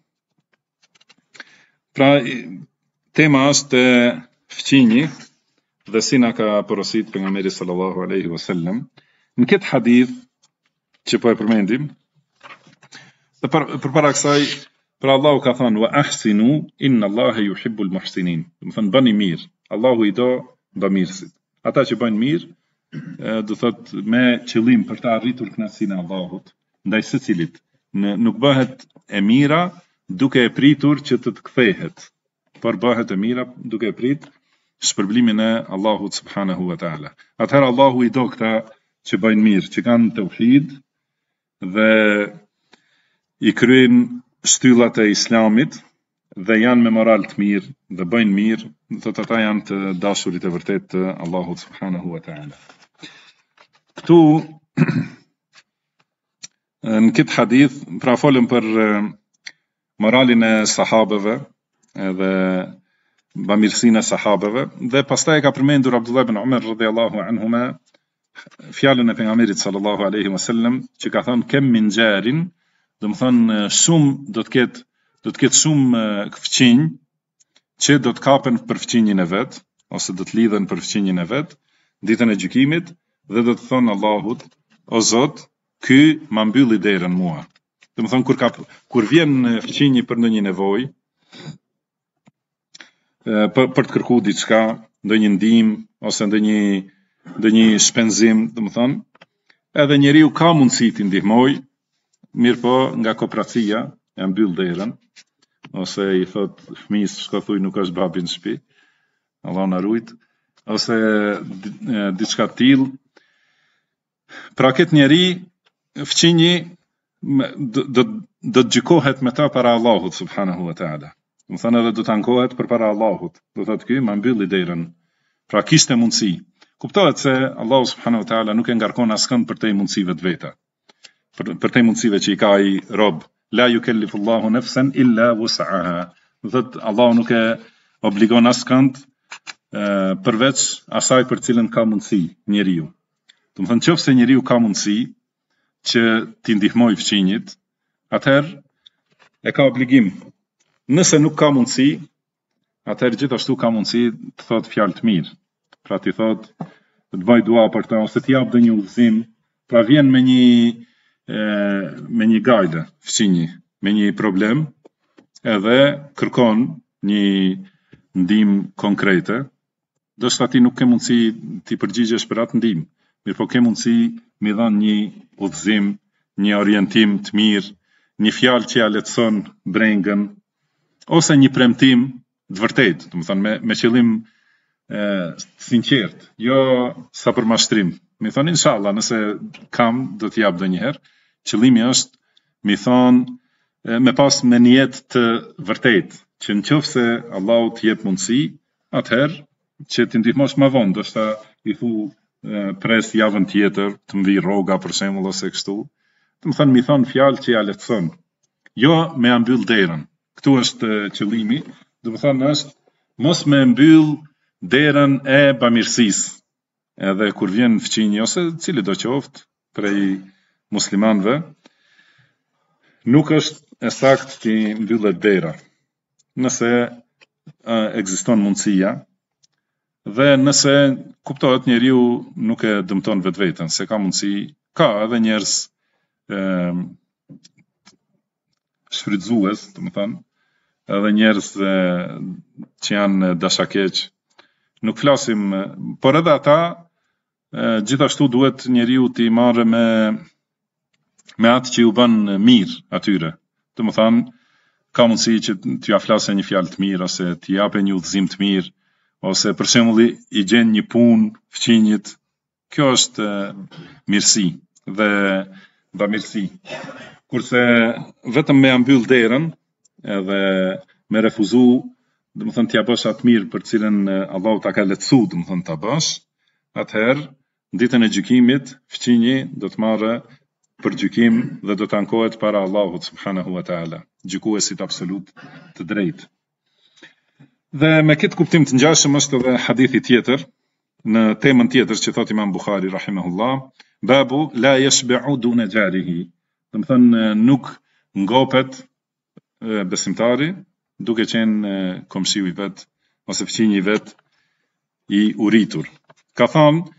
Pra tema është fqinji dhe si na ka porosit pejgamberi sallallahu alaihi wasallam në këtë hadith që po e përmendim. Dhe përpara kësaj, pra Allahu ka thënë wa ahsinu inna Allaha yuhibbul muhsinin. Do të thënë bëni mirë, Allahu i do bamirësit. Ata që bëjnë mirë, do thot me qëllim për të arritur kënaqësinë e Allahut, ndaj secilit. Nuk bëhet e mira duke e pritur që të kthehet, por bëhet e mira duke e prit shpërblimin e Allahut subhanahu wa taala. Atëherë Allahu i do këta që bëjnë mirë, që kanë tauhid dhe i kryejnë shtyllat e Islamit dhe janë me moral të mirë dhe bëjnë mirë, thotë ata janë të dashurit e vërtet të Allahut subhanahu wa taala. Këtu në këtë hadith pra folëm për moralin e sahabeve edhe bamirësinë e sahabeve dhe pastaj ka përmendur Abdullah ibn Umar radhiyallahu anhuma fjalën e pejgamberit sallallahu alaihi wasallam që ka thënë kem min jarin, do të thonë shumë do të ketë shumë fqinj që do të kapen për fqinjin e vet ose do të lidhen për fqinjin e vet ditën e gjykimit dhe do të thonë Allahut o Zot, ky ma mbylli derën mua. Do të thonë kur vjen fqinji për ndonjë nevojë, për të kërkuar diçka, ndonjë ndihmë ose ndonjë shpenzim, do të thonë, edhe njeriu ka mundësi të ndihmojë, mirë po nga kooperacia e mbyll derën ose i thot fëmijës shko thuj nuk është babi në shtëpi, Allah na ruajt, ose diçka të tillë. Pra këtë njeri fqinji do të gjykohet me ta para Allahut subhanahu wa taala. Do të thonë edhe do të ankohet përpara Allahut. Do thotë ky ma mbylli derën. Pra kishte mundësi. Kuptohet se Allahu subhanahu wa taala nuk e ngarkon askënd për te mundësive të veta. Për te mundësive që i ka ai rob. La yukallifu Allahu nafsan illa wus'aha. Do thotë Allahu nuk e obligon askënd përveç asaj për cilën ka mundësi njeriu. Do të thonë nëse njeriu ka mundësi që t'i ndihmoj fqinjit, atëherë e ka obligim. Nëse nuk ka mundësi, atëherë gjithashtu ka mundësi të thot fjalë të mirë. Pra t'i thot të bëj dua për ta ose t'i jap ndonjë udhëzim. Pra vjen me një gajde fqinji, me një problem edhe kërkon një ndihmë konkrete. Do shta ti nuk ke mundësi t'i përgjigjesh për atë ndihmë, mirë po ke mundësi mi dhanë një udhëzim, një orientim të mirë, një fjalë që ja lehtëson brengën, ose një premtim të vërtet, do të thonë me qëllim sinqert, jo sa për mashtrim. Mi thonë inshallah, nëse kam do t'i jap ndonjëherë. Qëllimi është mi thonë me pas me niyet të vërtet, që nëse Allahu të jep mundësi, atëherë që t'i ndihmosh më vonë, do shta i thu pres javën tjetër, të mbi rroga për shembull ose kështu, të më thënë mi thonë fjalë që ja lehtëson. Jo me mbyll derën. Këtu është qëllimi, do të thënë është mos me mbyll derën e bamirësisë. Edhe kur vjen fëqinji ose cili do qoftë prej muslimanëve, nuk është e saktë që mbyllet dera. Nëse ekziston mundësia dhe nëse kuptohet njeriu nuk e dëmton vetveten, se ka mundësi, ka edhe njerëz shfrytzues, domethënë, edhe njerëz që janë dashakeq. Nuk flasim, por edhe ata gjithashtu duhet njeriu t'i marrë me atë që ju bën mirë atyre. Domethënë, ka mundësi që t'ja flasë një fjalë të mirë ose t'i japë një udhëzim të mirë, ose për shembull i gjen një punë fëqinjit. Kjo është mirësi dhe bamirësi. Kurse vetëm me mbyll derën edhe me refuzu, domethënë t'ja bësh atë mirë për cilën Allahu ta ka lehtësuar, domethënë ta bësh, atëherë ditën e gjykimit fëqinji do të marrë për gjykim dhe do të ankohet para Allahut subhanahu wa taala, gjykuesit absolut të drejtë. Dhe me këtë kuptim të ngjashëm është edhe hadithi tjetër në temën tjetër që thot Imam Bukhari rahimahullah, babu la yashba'u duna jarihi. Domethënë nuk ngopet besimtari duke qenë komshiu i vet ose fëqinji i vet i uritur. Ka thënë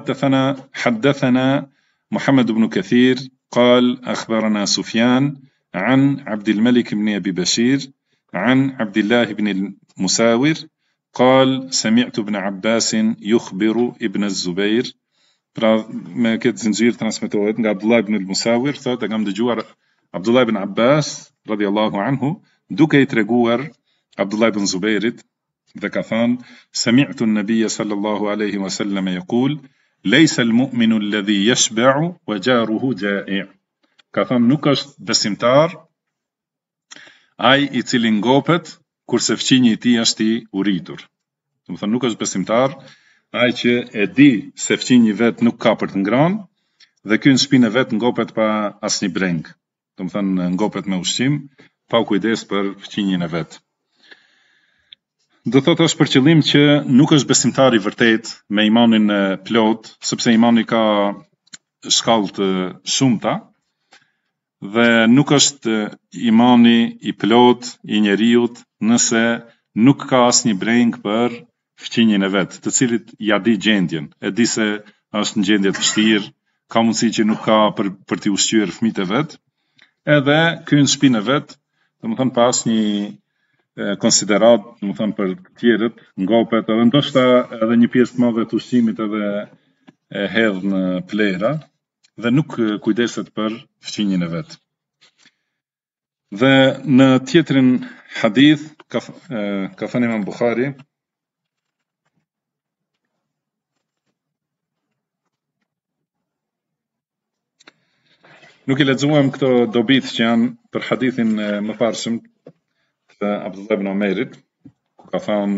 حدثنا محمد بن كثير قال أخبرنا سفيان عن عبد الملك بن أبي بشير عن عبد الله بن المساور قال سمعت ابن عباس يخبر ابن الزبير. ما كانت زنجير ترانسميتوhet nga Abdullah ibn al-Musawir, thotë kam dëgjuar Abdullah ibn Abbas radiyallahu anhu duke I treguar Abdullah ibn Zubairit dhe ka thënë سمعت النبي صلى الله عليه وسلم يقول ليس المؤمن الذي يشبع وجاره جائع. Ka thënë nuk është besimtar ai I cili ngopet kurse fëqinji I tij është I uritur. Do të thënë nuk është besimtar ai që e di se fëqinji vet nuk ka për të ngrënë dhe ky në shtëpinë vet ngopet pa asnjë breng. Do të thënë ngopet me ushqim pa u kujdes për fëqinjin e vet. Do thotë është për qëllim që nuk është besimtar I vërtet me imanin plot, sepse imani ka shkallë të shumta dhe nuk është imani I plot I njeriut nëse nuk ka asnjë breng për fëqinjin e vet, të cilit ja di gjendjen, e di se është në gjendje të vështirë, ka mundësi që nuk ka për t'i ushqyer fëmijët e vet, edhe ky në shtëpinë e vet, domethënë pas një konsiderat, domethënë për të tjerët, ngopet edhe ndoshta edhe një pjesë të madhe të ushqimit edhe e hedh në plera dhe nuk kujdeset për fëqinjin e vet. Dhe në tjetrin hadith ka thënë Imam Bukhari nuk I lexuam këto dobit që janë për hadithin më parshëm të Abdullah ibn Omerit, ku ka thënë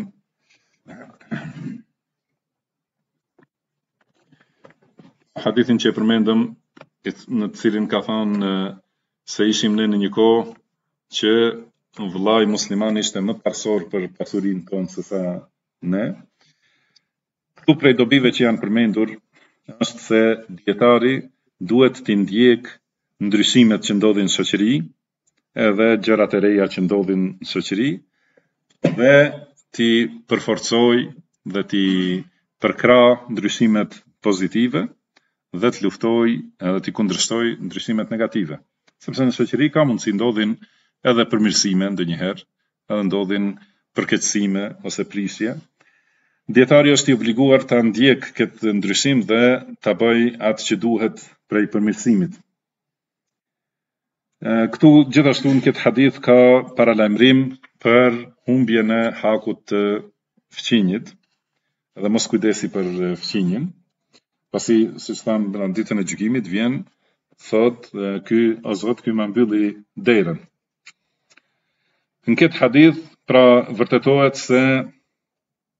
hadithin që e përmendëm, në të cilin ka thënë se ishim ne në një kohë që vëllai musliman ishte më parsor për pasurinë tonë se sa ne. Këtu prej dobive që janë përmendur është se dietari duhet t'i ndjek ndryshimet që ndodhin në shoqëri, edhe gjërat e reja që ndodhin në shoqëri dhe t'i përforcoj dhe t'i përkra ndryshimet pozitive dhe të luftoj edhe t'i kundërshtoj ndryshimet negative. Sepse në shoqëri ka mundësi ndodhin edhe përmirësime ndonjëherë, edhe ndodhin përkeqësime ose prisje. Dietari është I obliguar ta ndjek këtë ndryshim dhe ta bëj atë që duhet prej përmirësimit. Këtu gjithashtu në këtë hadith ka paralajmërim për humbjen e hakut të fëqinjit dhe mos kujdesi për fëqinjin, pasi siç thamë në ditën e gjykimit vjen thot ky o Zot ky më mbylli derën. Në këtë hadith pra vërtetohet se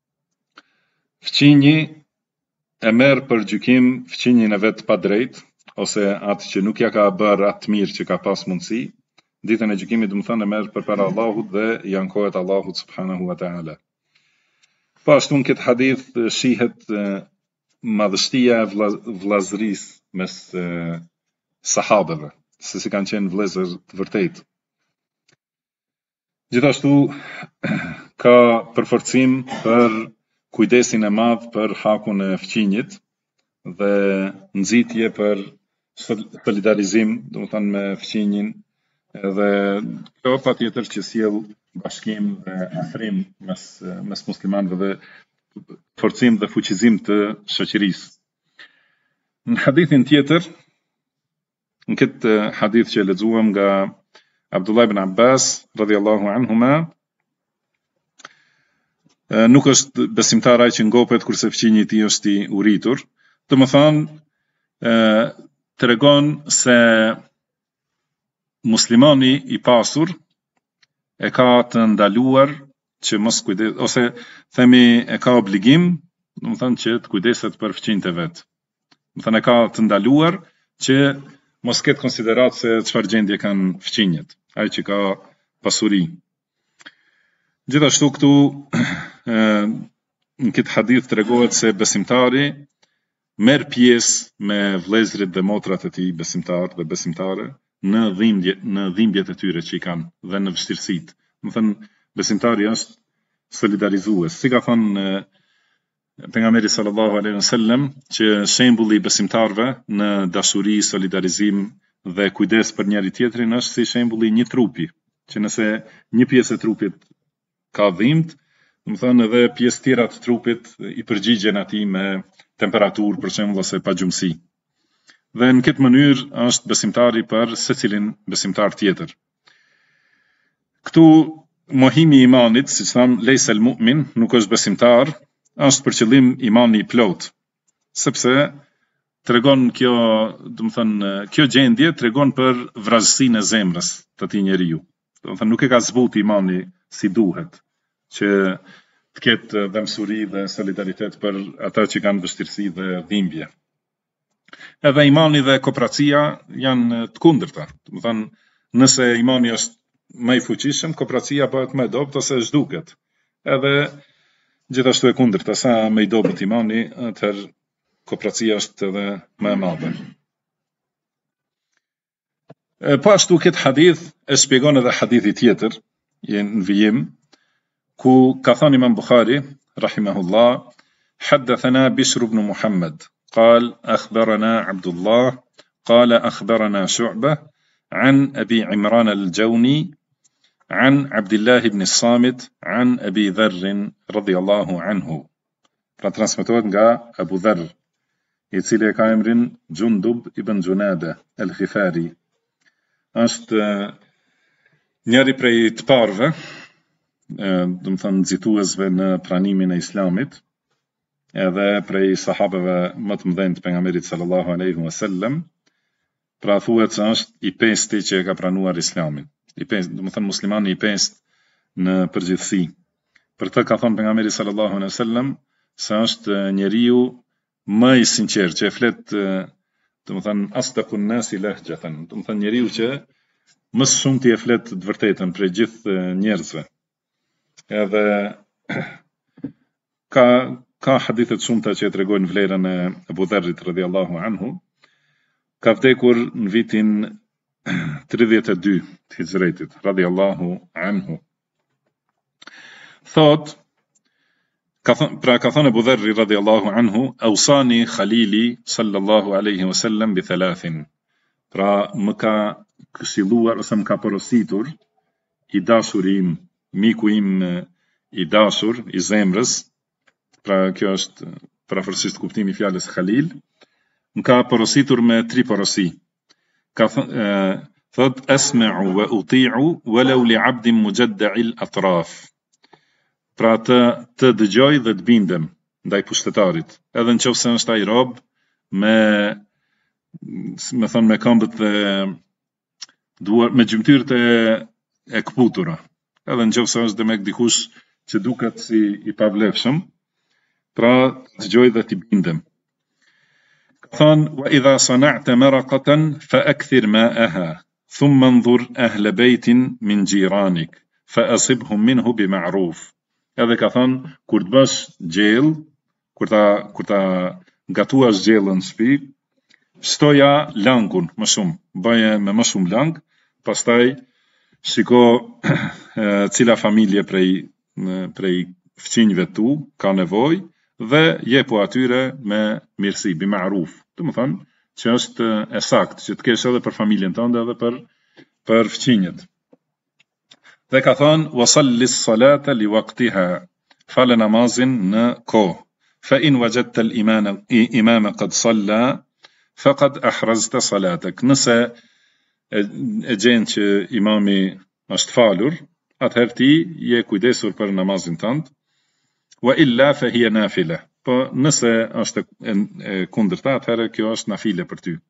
fëqinji e merr për gjykim fëqinjin e vet pa drejt ose atë që nuk ja ka bërë atë mirë që ka pas mundësi, ditën e gjykimit do të thonë merr përpara Allahut dhe i ankohet Allahut subhanahu wa taala. Po ashtu në këtë hadith shihet madhështia e vllazërisë mes sahabeve, se si kanë qenë vëllezër të vërtetë. Gjithashtu ka përforcim për kujdesin e madh për hakun e fqinjit dhe nxitje për solidarizim, domethënë me fqinjin, edhe kjo patjetër që sjell bashkim dhe afrim mes muslimanëve dhe forcim dhe fuqizim të shoqërisë. Në hadithin tjetër, në këtë hadith që lexuam nga Abdullah ibn Abbas radhiyallahu anhuma, nuk është besimtar ai që ngopet kurse fqinji i tij është i uritur. Domethënë tregon se muslimani i pasur e ka të ndaluar që mos kujdes, ose themi e ka obligim, domethënë që të kujdeset për fqinjtë e vet. Domethënë e ka të ndaluar që mos ketë konsiderat se çfarë gjendje kanë fqinjet, ai që ka pasuri. Gjithashtu këtu në këtë hadith tregohet se besimtari merr pjesë me vëllezërit dhe motrat e tij besimtar dhe besimtare në dhimbjet e tyre që i kanë dhe në vështirësitë. Domethënë besimtari është solidarizues. Si ka thënë pejgamberi sallallahu alaihi wasallam që shembulli i besimtarëve në dashuri, solidarizim dhe kujdes për njëri tjetrin është si shembulli i një trupi, që nëse një pjesë e trupit ka dhimbje, domethënë edhe pjesë tjera të trupit i përgjigjen atij me temperaturë për shembull ose pagjumësi. Dhe në këtë mënyrë është besimtari për secilin besimtar tjetër. Këtu mohimi i imanit, siç tham, lejse el mu'min, nuk është besimtar, është për qëllim imani i plot, sepse tregon kjo, domethënë kjo gjendje tregon për vrazësinë e zemrës të atij njeriu. Domethënë nuk e ka zbut imani si duhet, që të ketë dëmsuri dhe solidaritet për ata që kanë vështirësi dhe dhimbje. Edhe imani dhe kooperacia janë të kundërta. Domethënë nëse imani është më i fuqishëm, kooperacia bëhet më e dobët ose zhduket. Edhe gjithashtu e kundërta, sa më i dobët imani, atëherë kooperacia është edhe më e madhe. Po ashtu këtë hadith e shpjegon edhe hadithi tjetër, në vijim, ku ka thënë Imam Bukhari rahimahullah, حدثنا بشر بن محمد قال أخبرنا عبد الله قال أخبرنا شعبة عن أبي عمران الجوني عن عبد الله بن الصامت عن أبي ذر رضي الله عنه. Pra transmetohet nga Abu Dharr, i cili e ka emrin Gjundub ibn Gjunada el-Ghifari. Është njëri prej të parëve, domethënë nxituesve në pranimin e Islamit, edhe prej sahabeve më të mëdhenj të pejgamberit sallallahu alaihi wasallam. Pra thuhet se është i pesti që e ka pranuar Islamin. I pesti, domethënë muslimani i pest në përgjithësi. Për të ka thënë pejgamberi sallallahu alaihi wasallam se është njeriu më i sinqert, që e flet, domethënë asdaqun nasi lahjatan, domethënë njeriu që më së shumti e flet të vërtetën prej gjithë njerëzve. Edhe ka hadithe të shumta që tregojnë vlerën e Abu Dharrit radhiyallahu anhu. Ka vdekur në vitin 32 të Hijretit radhiyallahu anhu. Thot, ka thënë Abu Dharri radhiyallahu anhu, awsani khalili sallallahu alaihi wasallam bi thalathin. Pra më ka këshilluar ose më ka porositur i dashuri im, miku im i dashur, i zemrës. Pra kjo është parafërsisht kuptimi i fjalës Khalil, më ka porositur me 3 porosi. Ka thot asma'u wa uti'u walau li 'abdin mujadda'il atraf. Pra të dëgjoj dhe të bindem ndaj pushtetarit, edhe nëse është ai rob me këmbët dhe duar, me gjymtyrët e kputura, edhe nëse është demek dikush që duket si i pavlefshëm, pra të dëgjoj dhe të bindem. Ka وإذا صنعت مرقة فأكثر ماءها ثم انظر أهل بيت من جيرانك فأصبهم منه بمعروف. هذا كثان كردباش جيل كرتا gatuash gjellën në shtëpi, shtoja langun më shumë, bëje me më shumë lang, pastaj shiko cila familje prej fëqinjve tu ka nevojë dhe jepu atyre me mirësi, bi ma'ruf. Do të thonë që është e saktë që të kesh edhe për familjen tënde edhe për fëqinjet. Dhe ka thonë wasalli s-salata li waqtiha, fale namazin në kohë. فإن وجدت الإمام قد صلى فقد أحرزت صلاتك. Nëse e gjen që imami është falur, atëherë ti je kujdesur për namazin tënd. Wa illa fa hiya nafila. Po nëse është e kundërta, atëherë kjo është nafile për ty.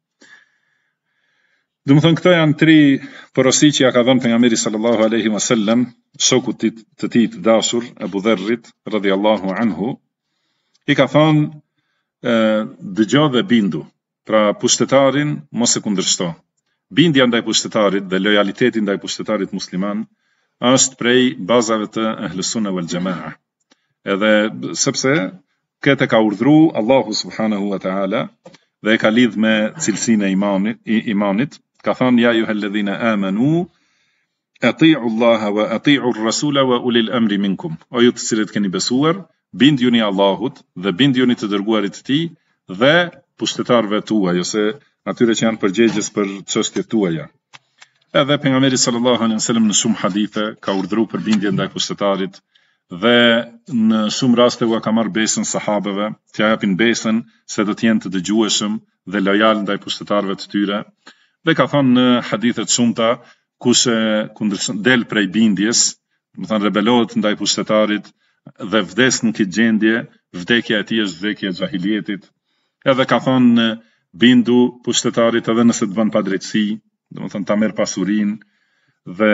Do të thonë këto janë tri porosi që ja ka dhënë pejgamberi sallallahu alaihi wasallam shokut të tij të dashur Abu Dharrit radhiyallahu anhu. I ka thonë dëgjo dhe bindu, pra pushtetarin mos e kundërshto. Bindja ndaj pushtetarit dhe lojaliteti ndaj pushtetarit musliman është prej bazave të Ahlus Sunna wal Jamaa. Edhe sepse këtë ka urdhru Allahu subhanahu wa ta'ala dhe e ka lidh me cilësinë e imanit, ka thonë ja ayyuhalladhina amanu ati'u Allaha wa ati'u ar-rasula wa ulil amri minkum. O ju të cilët keni besuar, bindjuni Allahut dhe bindjuni të dërguarit të tij dhe pushtetarëve tuaj ose atyre që janë përgjegjës për çështjet tuaja. Edhe pejgamberi sallallahu alaihi wasallam në shumë hadithe ka urdhëruar për bindjen ndaj pushtetarit dhe në shumë raste u ka marrë besën sahabeve, t'ia japin besën se do të jenë të dëgjueshëm dhe lojal ndaj pushtetarëve të tyre. Dhe ka thënë në hadithe të shumta kush del prej bindjes, do të thonë rebelohet ndaj pushtetarit dhe vdes në këtë gjendje, vdekja e tij është vdekja e xahilietit. Edhe ka thonë bindu pushtetarit edhe nëse të bën padrejtësi, do të thonë ta merr pasurinë dhe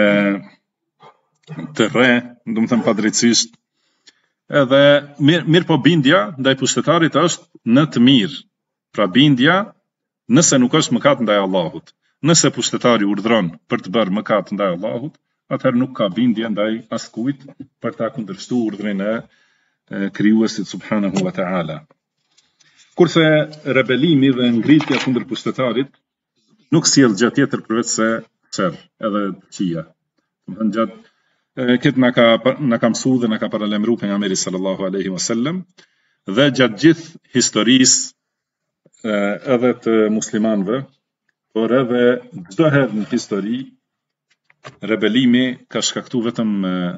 të rre, do të thonë padrejtësisht. Edhe mirë po bindja ndaj pushtetarit është në të mirë. Pra bindja nëse nuk është mëkat ndaj Allahut. Nëse pushtetari urdhron për të bërë mëkat ndaj Allahut, atëherë nuk ka bindje ndaj askujt për ta kundërshtuar urdhrin e krijuesit subhanahu wa ta'ala. Kurse rebelimi dhe ngritja kundër pushtetarit nuk sjell gjë tjetër përveç se çerr, edhe qija. Domethënë gjatë këtë na ka mësuar dhe na ka paralajmëruar pejgamberi sallallahu alaihi wasallam dhe gjatë gjithë historisë edhe të muslimanëve, por edhe çdo herë në histori rebelimi ka shkaktuar vetëm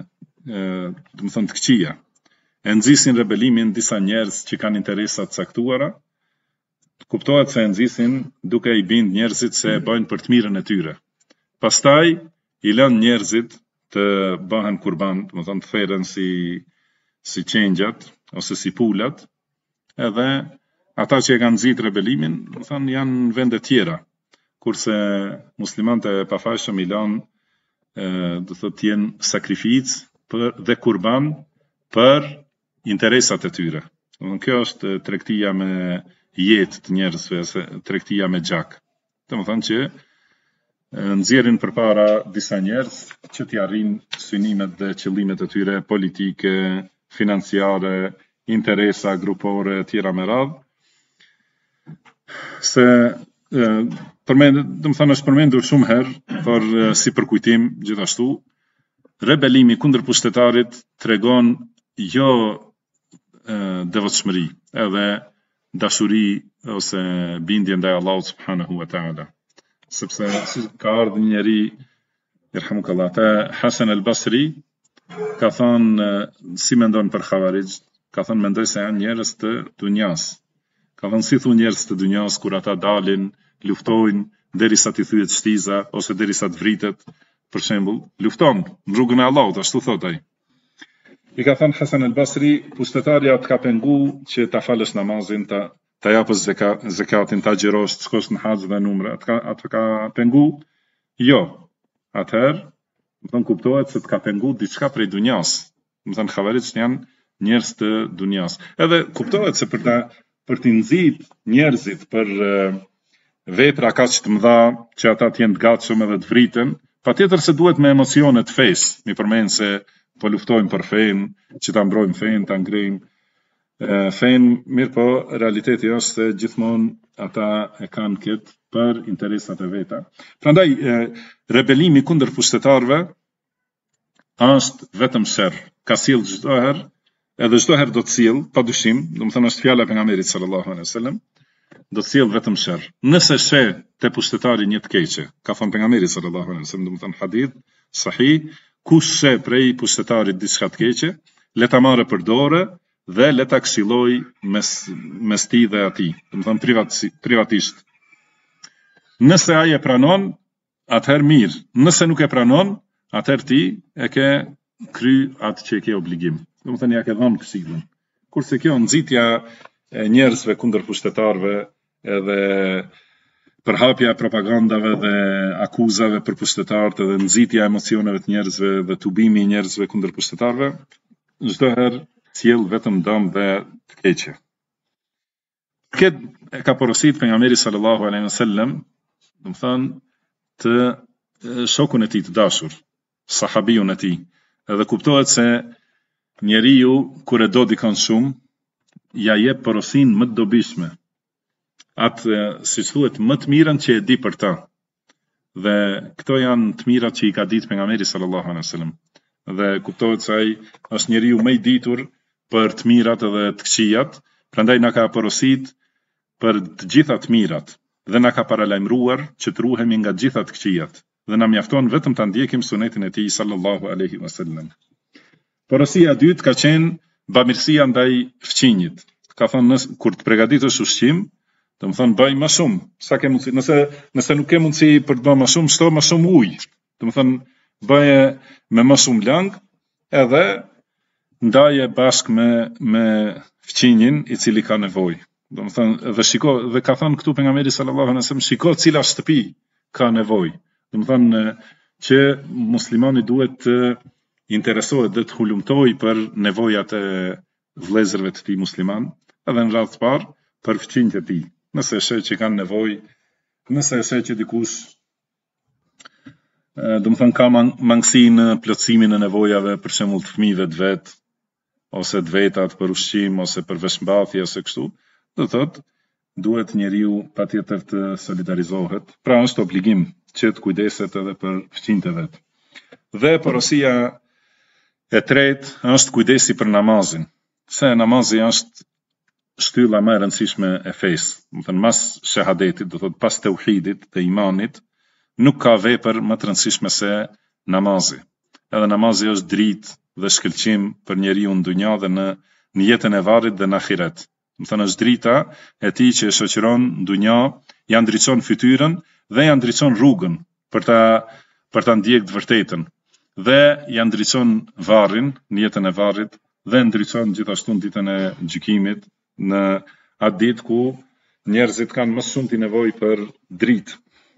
do të thonë të këqija. E nxisin rebelimin disa njerëz që kanë interesa të caktuara, kuptohet se e nxisin duke i bind njerëzit se e bëjnë për të mirën e tyre. Pastaj i lënë njerëzit të bëhen kurban, do të thonë të theren si qengjat ose si pulat, edhe ata që e kanë nxit rebelimin, do të thonë janë në vende tjera, kurse muslimanët e pafajshëm i lanë do të thotë jenë sakrificë dhe kurban për interesat e tyre. Kjo është tregtia me jetë të njerëzve, tregtia me gjak. Domethënë që nxjerrin përpara disa njerëz që t'i arrijnë synimet dhe qëllimet e tyre politike, financiare, interesa grupore tjera me radhë. Se domethënë është përmendur shumë herë, por si përkujtim gjithashtu, rebelimi kundër pushtetarit tregon jo devotshmëri, edhe dashuri ose bindje ndaj Allahut subhanahu wa ta'ala. Sepse ka ardhur një njeri, irhamukallah, te Hasan al-Basri, ka thonë si mendon për Khawarij, ka thonë mendoj se janë njerëz të dunjas. Ka thonë si thu njerëz të dunjas kur ata dalin, luftojnë derisa t'i thyet shtiza ose derisa të vritet, për shembull, lufton në rrugën e Allahut, ashtu thot ai. I ka thënë Hasan al-Basri, pushtetarja të ka pengu që ta falësh namazin, ta japësh zakatin, ta xhirosh, të shkosh në haxh dhe në umre, atë ka pengu? Jo. Atëherë, do të kuptohet se të ka pengu diçka prej dunjas. Do të thënë Khawarijt janë njerëz të dunjas. Edhe kuptohet se për për t'i nxit njerëzit për vepra kaq të mëdha që ata të jenë të gatshëm edhe të vriten, patjetër se duhet me emocione të fesë, mi përmend se po luftojmë për fenë, që ta mbrojmë fenë, ta ngrejmë fenë, mirë po realiteti është se gjithmonë ata e kanë këtë për interesat e veta. Prandaj rebelimi kundër pushtetarëve është vetëm sherr, ka sjell çdo herë, edhe çdo herë do të sjell, padyshim, domethënë është fjala e pejgamberit sallallahu alaihi wasallam, do të sjell vetëm sherr. Nëse sheh te pushtetari një të keqe, ka thënë pejgamberi sallallahu alaihi wasallam, domethënë hadith sahih, kush sheh prej pushtetarit diçka të keqe, le ta marrë për dorë dhe le ta këshilloj mes tij dhe atij, domethënë privatisht. Nëse ai e pranon, atëherë mirë. Nëse nuk e pranon, atëherë ti e ke kry atë që e ke obligim. Domethënë ja ke dhënë këshillën. Kurse kjo nxitja e njerëzve kundër pushtetarëve edhe përhapja e propagandave dhe akuzave për pushtetarët edhe nxitja e emocioneve të njerëzve dhe tubimi i njerëzve kundër pushtetarëve, çdo herë sjell vetëm dëm dhe të keqe. Këtë e ka porosit pejgamberi sallallahu alaihi wasallam, domethënë të shokun e tij të dashur, sahabiun e tij, edhe kuptohet se njeriu kur e do dikon shumë, ja jep porosin më të dobishme, atë siç thuhet më të mirën që e di për ta. Dhe këto janë të mirat që i ka ditë pejgamberi sallallahu alaihi wasallam. Dhe kuptohet se ai është njeriu më i ditur për të mirat edhe të këqijat, prandaj na ka porosit për të gjitha të mirat dhe na ka paralajmëruar që të ruhemi nga të gjitha të këqijat dhe na mjafton vetëm ta ndjekim sunetin e tij sallallahu alaihi wasallam. Porosia e dytë ka qenë bamirësia ndaj fëmijët. Ka thënë kur të përgatitesh ushqim, domethënë bëj më shumë, sa ke mundësi. Nëse nuk ke mundësi për të bërë më shumë, shto më shumë ujë. Domethënë bëje me më shumë lang, edhe ndaje bashkë me fëmijën i cili ka nevojë. Domethënë dhe shiko, dhe ka thënë këtu pejgamberi sallallahu alaihi wasallam, shiko cila shtëpi ka nevojë. Domethënë që muslimani duhet të interesohet dhe të hulumtoj për nevojat e vëllezërve të tij musliman, edhe në radhë të parë për fëmijët e tij. Nëse e sheh që kanë nevojë, nëse e sheh që dikush domethënë ka mangësi në plotësimin e nevojave, për shembull të fëmijëve të vet, ose të vetat për ushqim, ose për veshmbathje, ose kështu, do thotë duhet njeriu patjetër të solidarizohet. Pra është obligim që të kujdeset edhe për fëmijët e vet. Dhe porosia e tretë është kujdesi për namazin. Se namazi është shtylla më e rëndësishme e fesë. Domethënë mas shahadetit, do thotë pas tauhidit dhe imanit, nuk ka vepër më të rëndësishme se namazi. Edhe namazi është dritë dhe shkëlqim për njeriu në dunja dhe në jetën e varrit dhe në ahiret. Domethënë është drita e tij që e shoqëron në dunja, ja ndriçon fytyrën dhe ja ndriçon rrugën për ta ndjekë të vërtetën. Dhe ja ndriçon varrin në jetën e varrit dhe ndriçon gjithashtu në ditën e gjykimit, në atë ditë ku njerëzit kanë më shumë të nevojë për dritë.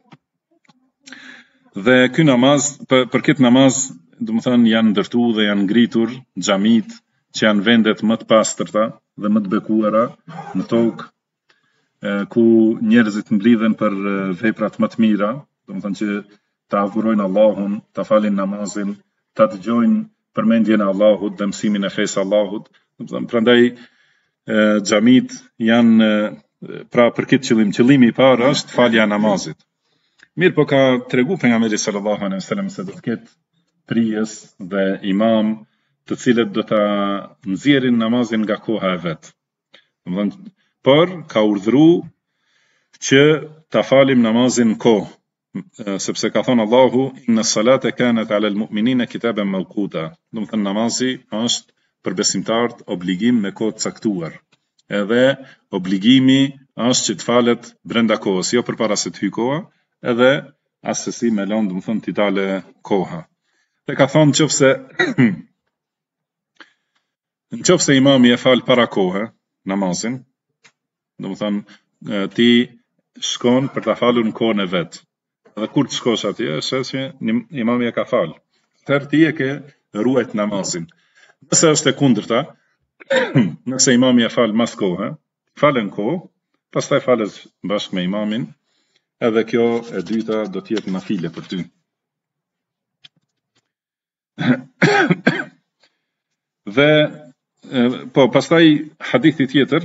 Dhe ky namaz, për këtë namaz, domethënë janë ndërtuar dhe janë ngritur xhamit që janë vendet më të pastërta dhe më të bekuara në tokë, ku njerëzit mblidhen për veprat më të mira, domethënë që ta adhurojnë Allahun, ta falin namazin, ta dëgjojnë përmendjen e Allahut dhe mësimin e fesë Allahut. Domethënë prandaj xhamit janë pra për këtë qëllimi i parë është falja e namazit. Mirë po ka tregu pejgamberi sallallahu alaihi wasallam se do të ketë prijes dhe imam të cilët do ta nxjerrin namazin nga koha e vet. Domethënë, por ka urdhëruar që ta falim namazin në kohë, sepse ka thënë Allahu inna salata kanat ala al-mu'minina kitaban mawquta. Domethënë namazi është për besimtarët obligim me kohë të caktuar. Edhe obligimi është që të falet brenda kohës, jo përpara se të hyjë koha, edhe as se si me lënë, domethënë t'i dalë koha. Dhe ka thonë nëse imami e fal para kohë namazin, domethënë ti shkon për ta falur në kohën e vet. Dhe kur të shkosh atje, është që imami e ka fal. Atëherë ti e ke ruajt namazin. Nëse është e kundërta, nëse imami e fal mas kohë, falen kohë, pastaj fales bashkë me imamin, edhe kjo e dyta do të jetë nafile për ty. Dhe po pastaj hadithi tjetër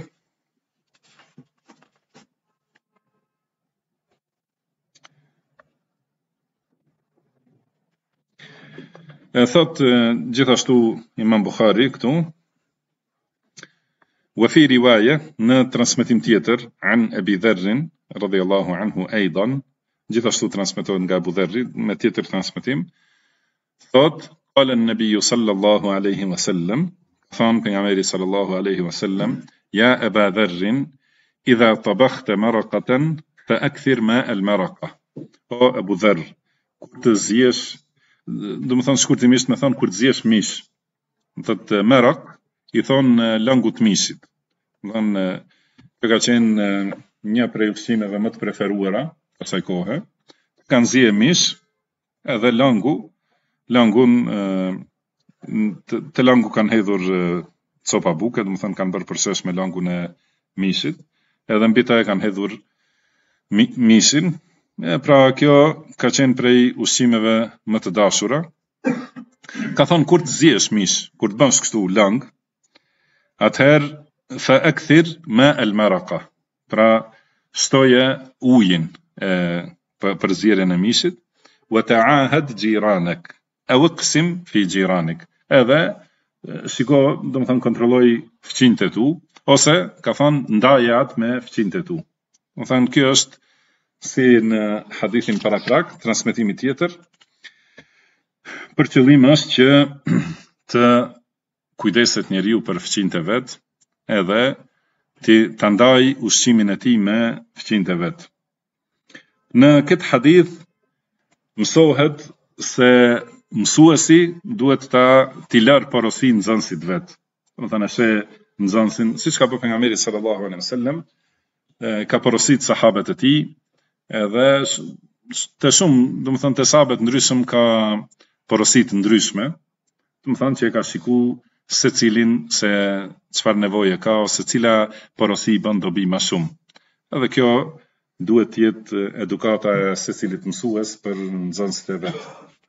thot gjithashtu Imam Bukhari këtu, wa fi riwaya në transmetim tjetër an Abi Dharr radhiyallahu anhu aidan, gjithashtu transmetohet nga Abu Dharri me tjetër transmetim, thot qala an-nabiy sallallahu alaihi wasallam, thon pejgamberi sallallahu alaihi wasallam, ya Aba Dharr idha tabakhta maraqatan fa akthir ma al-maraqa. O Abu Dharr, kur të zjesh, do të thon shkurtimisht me thon kur të zjesh mish, do thot maraq i thon langu të mishit. Do thon kjo ka qenë një prej ushqimeve më të preferuara asaj kohe. Kanë zje mish edhe langun të langu kanë hedhur copa buke, do të thon kanë bërë përshesh me langun e mishit, edhe mbi ta e kanë hedhur mishin. Pra kjo ka qenë prej ushqimeve më të dashura. Ka thonë kur të zjesh mish, kur të bësh kështu lang, atëherë fa akthir ma al-maraqa, pra shtoje ujin për zjerjen e mishit, wa ta'ahad jiranak aw iqsim fi jiranik, edhe shiko, do të thënë kontrolloj fëqinjtë e tu, ose ka thonë ndaje atë me fëqinjtë e tu. Do të thënë kjo është si në hadithin paraprak, transmetimi tjetër, për qëllim është që të kujdeset njeriu për fëqinjtë e vet, edhe të ndaj ushqimin e tij me fëqinjtë e vet. Në këtë hadith mësohet se mësuesi duhet t'i larë porosin nxënësit vet. Do të thënë se nxënësin, siç ka bërë pejgamberi sallallahu alaihi wasallam, ka porosit sahabët e tij, edhe të shumë, do të thënë të sahabët ndryshëm ka porosit ndryshme, do të thënë që e ka shiku se cilin se çfarë nevoje ka, ose cila porosi i bën dobi më shumë. Edhe kjo duhet të jetë edukata e secilit mësues për nxënësit e vet.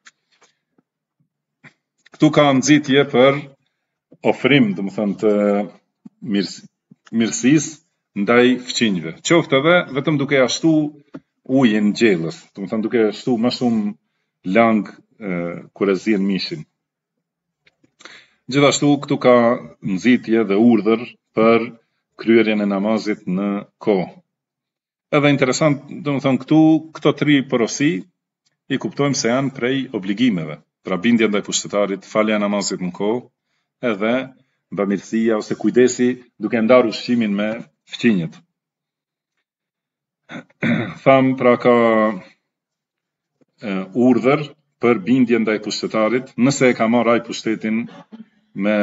Këtu ka nxitje për ofrim, do të thënë të mirësisë ndaj fëqinjve. Qoftë edhe vetëm duke ja shtu ujin gjellës, do të thënë duke shtu më shumë lang kur e zien mishin. Gjithashtu këtu ka nxitje dhe urdhër për kryerjen e namazit në kohë. Edhe interesant, do të thënë këto tri porosi i kuptojmë se janë prej obligimeve, pra bindja ndaj pushtetarit, falja e namazit në kohë, edhe bamirësia ose kujdesi duke ndarë ushqimin me fëqinjet. Tham, pra ka urdhër për bindje ndaj pushtetarit, nëse e ka marrë ai pushtetin me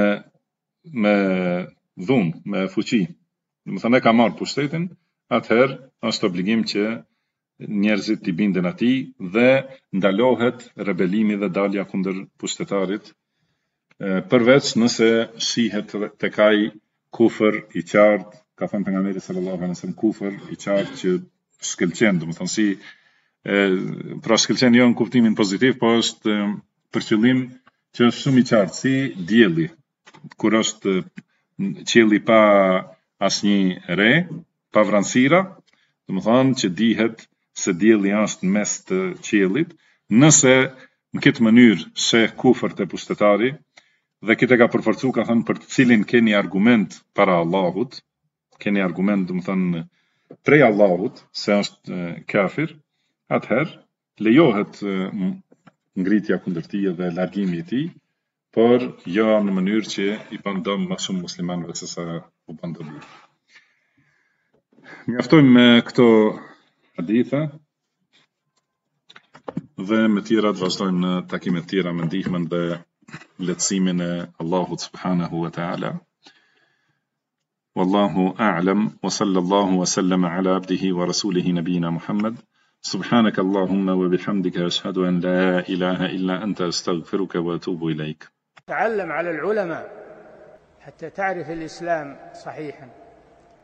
dhunë, me fuqi. Do të thënë e ka marrë pushtetin, atëherë është obligim që njerëzit t'i binden atij dhe ndalohet rebelimi dhe dalja kundër pushtetarit, përveç nëse shihet tek ai kufër i qartë, ka thënë pejgamberi sallallahu alaihi wasallam, kufër i qartë që shkëlqen, do të thënë si pra shkëlqen jo në kuptimin pozitiv, po është për qëllim që është shumë i qartë, si dielli, kur është qielli pa asnjë re, pa vranësira, do të thënë që dihet se dielli është në mes të qiellit. Nëse në këtë mënyrë sheh kufër te pushtetari dhe këtë ka përforcu, ka thënë për të cilin keni argument para Allahut, keni argument, do të thënë prej Allahut se është kafir, atëherë lejohet ngritja kundër tij dhe largimi i tij, por jo në mënyrë që i bën dëm më shumë muslimanëve se sa u bën dobi. Mjaftojmë me këto hadithe dhe me tjera të vazhdojmë në takime të tjera me ndihmën dhe lehtësimin e Allahut subhanahu wa ta'ala. Wallahu a'lam, wa sallallahu wa sallama ala abdihi wa rasulihi nabiyina Muhammad. سبحانك اللهم وبحمدك أشهد أن لا إله إلا أنت أستغفرك وأتوب إليك. تعلم على العلماء حتى تعرف الإسلام صحيحا.